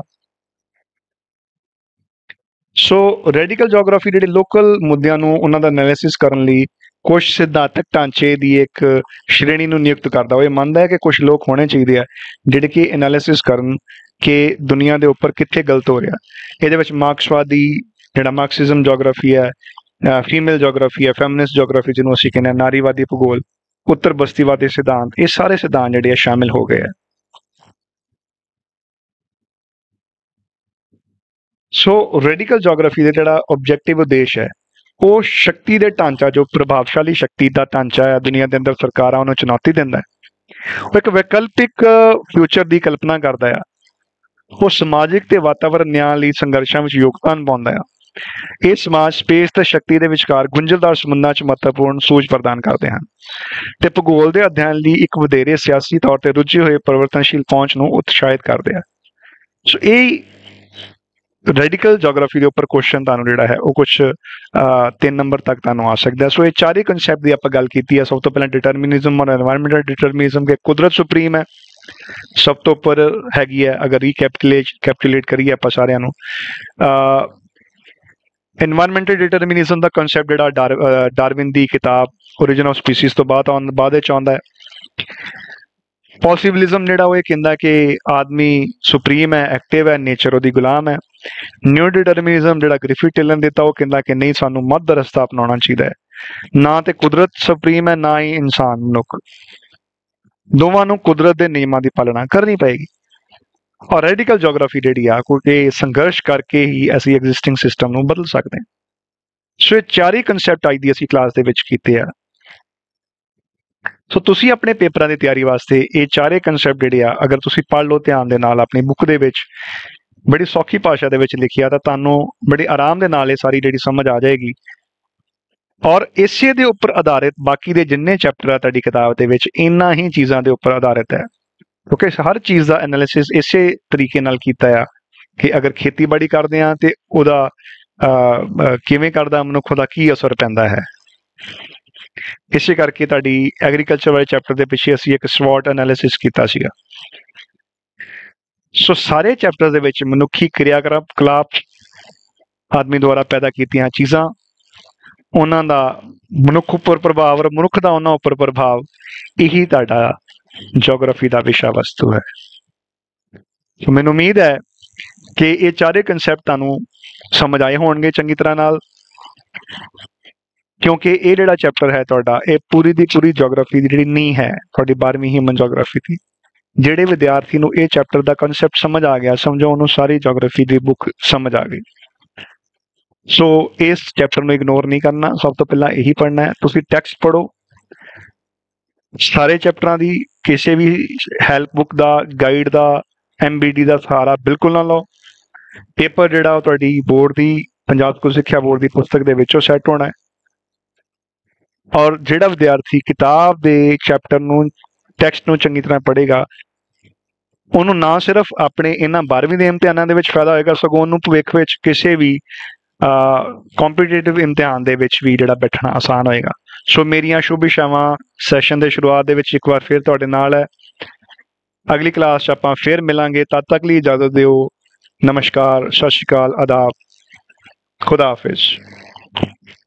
ਸੋ ਰੈਡੀਕਲ ਜੀਓਗ੍ਰਾਫੀ ਜਿਹੜੇ ਲੋਕਲ ਮੁੱਦਿਆਂ ਨੂੰ ਉਹਨਾਂ ਦਾ ਐਨਾਲਿਸਿਸ ਕਰਨ ਲਈ ਕੁਝ ਸਿਧਾਂਤਕ ਢਾਂਚੇ ਦੀ ਇੱਕ ਸ਼੍ਰੇਣੀ ਨੂੰ ਨਿਯੁਕਤ ਕਰਦਾ। ਉਹ ਇਹ ਮੰਨਦਾ ਹੈ ਕਿ ਕੁਝ ਲੋਕ ਹੋਣੇ ਚਾਹੀਦੇ ਆ ਜਿਹੜੇ ਕਿ ਐਨਾਲਿਸਿਸ ਕਰਨ ਕਿ ਦੁਨੀਆ ਦੇ ਉੱਪਰ ਕਿੱਥੇ ਗਲਤ ਹੋ ਰਿਹਾ। ਇਹਦੇ ਵਿੱਚ ਮਾਰਕਸਵਾਦੀ ਜਿਹੜਾ ਮਾਰਕਸਿਜ਼ਮ ਜੀਓਗ੍ਰਾਫੀ ਹੈ, ਫੀਮੇਲ ਜੀਓਗ੍ਰਾਫੀ ਹੈ, ਫੈਮਿਨਿਸਟ ਜੀਓਗ੍ਰਾਫੀ ਜਿਹਨੂੰ ਅਸੀਂ ਕਹਿੰਦੇ ਹਾਂ, ਨਾਰੀਵਾਦੀ ਭੂਗੋਲ, ਉੱਤਰ ਬਸਤੀਵਾਦੀ ਸਿਧਾਂਤ, ਇਹ ਸਾਰੇ ਸਿਧਾਂਤ ਜਿਹੜੇ ਆ ਸ਼ਾਮਿਲ ਹੋ ਗਏ ਆ। ਸੋ ਰੈਡੀਕਲ ਜੀਓਗ੍ਰਾਫੀ ਦਾ ਜਿਹੜਾ ਆਬਜੈਕਟਿਵ ਉਦੇਸ਼ ਹੈ ਉਹ ਸ਼ਕਤੀ ਦੇ ਢਾਂਚਾ, ਜੋ ਪ੍ਰਭਾਵਸ਼ਾਲੀ ਸ਼ਕਤੀ ਦਾ ਢਾਂਚਾ ਹੈ ਦੁਨੀਆ ਦੇ ਅੰਦਰ, ਸਰਕਾਰਾਂ ਉਹਨੂੰ ਚੁਣੌਤੀ ਦਿੰਦਾ ਹੈ। ਉਹ ਇੱਕ ਵਿਕਲਪਿਕ ਫਿਊਚਰ ਦੀ ਕਲਪਨਾ ਕਰਦਾ ਆ। ਉਹ ਸਮਾਜਿਕ ਤੇ ਵਾਤਾਵਰਣ ਨਿਆਂ ਲਈ ਸੰਘਰਸ਼ਾਂ ਵਿੱਚ ਯੋਗਦਾਨ ਪਾਉਂਦਾ ਆ। ਇਹ ਸਮਾਜ, ਸਪੇਸ ਤੇ ਸ਼ਕਤੀ ਦੇ ਵਿਚਕਾਰ ਗੁੰਝਲਦਾਰ ਸੰਬੰਧਾਂ 'ਚ ਮਹੱਤਵਪੂਰਨ ਸੂਝ ਪ੍ਰਦਾਨ ਕਰਦੇ ਹਨ ਤੇ ਭੂਗੋਲ ਦੇ ਅਧਿਐਨ ਲਈ ਇੱਕ ਵਧੇਰੇ ਸਿਆਸੀ ਤੌਰ ਤੇ ਰੁੱਝੇ ਹੋਏ ਪਰਿਵਰਤਨਸ਼ੀਲ ਪਹੁੰਚ ਨੂੰ ਉਤਸ਼ਾਹਿਤ ਕਰਦੇ ਆ। ਸੋ ਇਹ ਰੈਡੀਕਲ ਜੀਓਗ੍ਰਾਫੀ ਦੇ ਉੱਪਰ ਕੁਐਸਚਨ ਤੁਹਾਨੂੰ ਜਿਹੜਾ ਹੈ ਉਹ ਕੁਛ ਤਿੰਨ ਨੰਬਰ ਤੱਕ ਤੁਹਾਨੂੰ ਆ ਸਕਦਾ। ਸੋ ਇਹ ਚਾਰੇ ਕਨਸੈਪਟ ਦੀ ਆਪਾਂ ਗੱਲ ਕੀਤੀ ਹੈ। ਸਭ ਤੋਂ ਪਹਿਲਾਂ ਡਿਟਰਮਿਨਿਜ਼ਮ ਔਰ ਐਨਵਾਇਰਨਮੈਂਟਲ ਡਿਟਰਮਿਨਿਜ਼ਮ, ਕਿ ਕੁਦਰਤ ਸੁਪਰੀਮ ਹੈ, ਸਭ ਤੋਂ ਉੱਪਰ ਹੈਗੀ ਹੈ। ਅਗਰ ਰੀਕੈਪੀਟੂਲੇਟ ਕੈਪੀਟੂਲੇਟ ਕਰੀਏ ਆਪਾਂ ਸਾਰਿਆਂ ਨੂੰ, ਐਨਵਾਇਰਨਮੈਂਟਲ ਡਿਟਰਮਿਨਿਜ਼ਮ ਦਾ ਕਨਸੈਪਟ ਜਿਹੜਾ ਡਾਰਵਿਨ ਦੀ ਕਿਤਾਬ ਓਰੀਜਨ ਆਫ ਸਪੀਸੀਜ਼ ਤੋਂ ਬਾਅਦ ਆਉਣ ਬਾਅਦ ਵਿੱਚ ਆਉਂਦਾ ਹੈ। ਪੋਸੀਬਿਲਿਜ਼ਮ ਜਿਹੜਾ ਉਹ ਇਹ ਕਹਿੰਦਾ ਕਿ ਆਦਮੀ ਸੁਪਰੀਮ ਹੈ, ਐਕਟਿਵ ਹੈ, ਨੇਚਰ ਉਹਦੀ ਗੁਲਾਮ ਹੈ। ਨਿਊ ਡਿਟਰਮਿਨਿਜ਼ਮ ਜਿਹੜਾ ਗ੍ਰਿਫਿਥ ਟਿਲਨ ਦਿੱਤਾ, ਉਹ ਕਹਿੰਦਾ ਕਿ ਨਹੀਂ, ਸਾਨੂੰ ਮੱਧ ਰਸਤਾ ਅਪਣਾਉਣਾ ਚਾਹੀਦਾ ਹੈ। ਨਾ ਤੇ ਕੁਦਰਤ ਸੁਪਰੀਮ ਹੈ, ਨਾ ਹੀ ਇਨਸਾਨ ਮਨੁੱਖ, ਦੋਵਾਂ ਨੂੰ ਕੁਦਰਤ ਦੇ ਨਿਯਮਾਂ ਦੀ ਪਾਲਣਾ ਕਰਨੀ ਪਏਗੀ। ਔਰ ਰੈਡੀਕਲ ਜੀਓਗ੍ਰਾਫੀ ਜਿਹੜੀ ਆ ਕਿਉਂਕਿ ਸੰਘਰਸ਼ ਕਰਕੇ ਹੀ ਅਸੀਂ ਐਗਜ਼ਿਸਟਿੰਗ ਸਿਸਟਮ ਨੂੰ ਬਦਲ ਸਕਦੇ ਹਾਂ। ਸੋ ਇਹ ਚਾਰੇ ਕਨਸੈਪਟ ਅੱਜ ਦੀ ਅਸੀਂ ਕਲਾਸ ਦੇ ਵਿੱਚ ਕੀਤੇ ਆ। ਸੋ ਤੁਸੀਂ ਆਪਣੇ ਪੇਪਰਾਂ ਦੀ ਤਿਆਰੀ ਵਾਸਤੇ ਇਹ ਚਾਰੇ ਕਨਸੈਪਟ ਜਿਹੜੇ ਆ ਅਗਰ ਤੁਸੀਂ ਪੜ੍ਹ ਲਓ ਧਿਆਨ ਦੇ ਨਾਲ, ਆਪਣੀ ਬੁੱਕ ਦੇ ਵਿੱਚ ਬੜੀ ਸੌਖੀ ਭਾਸ਼ਾ ਦੇ ਵਿੱਚ ਲਿਖਿਆ, ਤਾਂ ਤੁਹਾਨੂੰ ਬੜੀ ਆਰਾਮ ਦੇ ਨਾਲ ਇਹ ਸਾਰੀ ਜਿਹੜੀ ਸਮਝ ਆ ਜਾਏਗੀ। ਔਰ ਇਸੇ ਦੇ ਉੱਪਰ ਆਧਾਰਿਤ ਬਾਕੀ ਦੇ ਜਿੰਨੇ ਚੈਪਟਰ ਆ ਤੁਹਾਡੀ ਕਿਤਾਬ ਦੇ ਵਿੱਚ, ਇਹਨਾਂ ਹੀ ਚੀਜ਼ਾਂ ਦੇ ਉੱਪਰ ਆਧਾਰਿਤ ਹੈ। ਕਿਉਂਕਿ ਹਰ ਚੀਜ਼ ਦਾ ਐਨਾਲਿਸਿਸ ਇਸੇ ਤਰੀਕੇ ਨਾਲ ਕੀਤਾ ਆ ਕਿ ਅਗਰ ਖੇਤੀਬਾੜੀ ਕਰਦੇ ਆ ਤੇ ਉਹਦਾ ਕਿਵੇਂ ਕਰਦਾ ਮਨੁੱਖ, ਉਹਦਾ ਕੀ ਅਸਰ ਪੈਂਦਾ ਹੈ। ਇਸੇ ਕਰਕੇ ਤੁਹਾਡੀ ਐਗਰੀਕਲਚਰ ਵਾਲੇ ਚੈਪਟਰ ਦੇ ਪਿੱਛੇ ਅਸੀਂ ਇੱਕ ਸਵੌਟ ਐਨਾਲਿਸਿਸ ਕੀਤਾ ਸੀਗਾ। ਸੋ ਸਾਰੇ ਚੈਪਟਰ ਦੇ ਵਿੱਚ ਮਨੁੱਖੀ ਕਿਰਿਆਕਲਾਪ ਕਲਾਪ ਆਦਮੀ ਦੁਆਰਾ ਪੈਦਾ ਕੀਤੀਆਂ ਚੀਜ਼ਾਂ, ਉਹਨਾਂ ਦਾ ਮਨੁੱਖ ਉੱਪਰ ਪ੍ਰਭਾਵ ਔਰ ਮਨੁੱਖ ਦਾ ਉਹਨਾਂ ਉੱਪਰ ਪ੍ਰਭਾਵ, ਇਹੀ ਤੁਹਾਡਾ ਜੀਓਗ੍ਰਾਫੀ ਦਾ ਵਿਸ਼ਾ ਵਸਤੂ ਹੈ। ਸੋ ਮੈਨੂੰ ਉਮੀਦ ਹੈ ਕਿ ਇਹ ਚਾਰੇ ਕਨਸੈਪਟ ਤੁਹਾਨੂੰ ਸਮਝ ਆਏ ਹੋਣਗੇ ਚੰਗੀ ਤਰ੍ਹਾਂ ਨਾਲ। क्योंकि ये जिहड़ा चैप्टर है तुहाडा ये पूरी दी पूरी जोग्राफी दी जिहड़ी नींह है तुहाडी बारहवीं ह्यूमन जोग्राफी की। ਜਿਹੜੇ ਵਿਦਿਆਰਥੀ ਨੂੰ ਇਹ ਚੈਪਟਰ ਦਾ ਕਨਸੈਪਟ ਸਮਝ ਆ ਗਿਆ ਸਮਝੋ ਉਹਨੂੰ ਸਾਰੀ ਜੀਓਗ੍ਰਾਫੀ ਦੀ ਬੁੱਕ ਸਮਝ ਆ ਗਈ। ਸੋ ਇਸ ਚੈਪਟਰ ਨੂੰ ਇਗਨੋਰ ਨਹੀਂ ਕਰਨਾ, ਸਭ ਤੋਂ ਪਹਿਲਾਂ ਇਹੀ ਪੜ੍ਹਨਾ ਹੈ। ਤੁਸੀਂ ਟੈਕਸਟ ਪੜ੍ਹੋ ਸਾਰੇ ਚੈਪਟਰਾਂ ਦੀ, ਕਿਸੇ ਵੀ ਹੈਲਪ ਬੁੱਕ ਦਾ, ਗਾਈਡ ਦਾ, ਐਮ ਬੀ ਡੀ ਦਾ ਸਹਾਰਾ ਬਿਲਕੁਲ ਨਾ ਲਓ। ਪੇਪਰ ਜਿਹੜਾ ਉਹ ਤੁਹਾਡੀ ਬੋਰਡ ਦੀ, ਪੰਜਾਬ ਸਕੂਲ ਸਿੱਖਿਆ ਬੋਰਡ ਦੀ ਪੁਸਤਕ ਦੇ ਵਿੱਚੋਂ ਸੈੱਟ ਹੋਣਾ ਹੈ। ਔਰ ਜਿਹੜਾ ਵਿਦਿਆਰਥੀ ਕਿਤਾਬ ਦੇ ਚੈਪਟਰ ਨੂੰ, ਟੈਕਸਟ ਨੂੰ ਚੰਗੀ ਤਰ੍ਹਾਂ ਪੜ੍ਹੇਗਾ ਉਹਨੂੰ ਨਾ ਸਿਰਫ ਆਪਣੇ ਇਹਨਾਂ ਬਾਰ੍ਹਵੀਂ ਦੇ ਇਮਤਿਹਾਨਾਂ ਦੇ ਵਿੱਚ ਫਾਇਦਾ ਹੋਏਗਾ, ਸਗੋਂ ਉਹਨੂੰ ਭਵਿੱਖ ਵਿੱਚ ਕਿਸੇ ਵੀ ਕੰਪੀਟੀਟਿਵ ਇਮਤਿਹਾਨ ਦੇ ਵਿੱਚ ਵੀ ਜਿਹੜਾ ਬੈਠਣਾ ਆਸਾਨ ਹੋਏਗਾ। ਸੋ ਮੇਰੀਆਂ ਸ਼ੁਭ ਇਛਾਵਾਂ ਸੈਸ਼ਨ ਦੇ ਸ਼ੁਰੂਆਤ ਦੇ ਵਿੱਚ ਇੱਕ ਵਾਰ ਫਿਰ ਤੁਹਾਡੇ ਨਾਲ ਹੈ। ਅਗਲੀ ਕਲਾਸ 'ਚ ਆਪਾਂ ਫਿਰ ਮਿਲਾਂਗੇ, ਤਦ ਤੱਕ ਲਈ ਇਜਾਜ਼ਤ ਦਿਓ। ਨਮਸਕਾਰ, ਸਤਿ ਸ਼੍ਰੀ ਅਕਾਲ, ਆਦਾਬ, ਖੁਦਾ ਹਾਫਿਜ਼।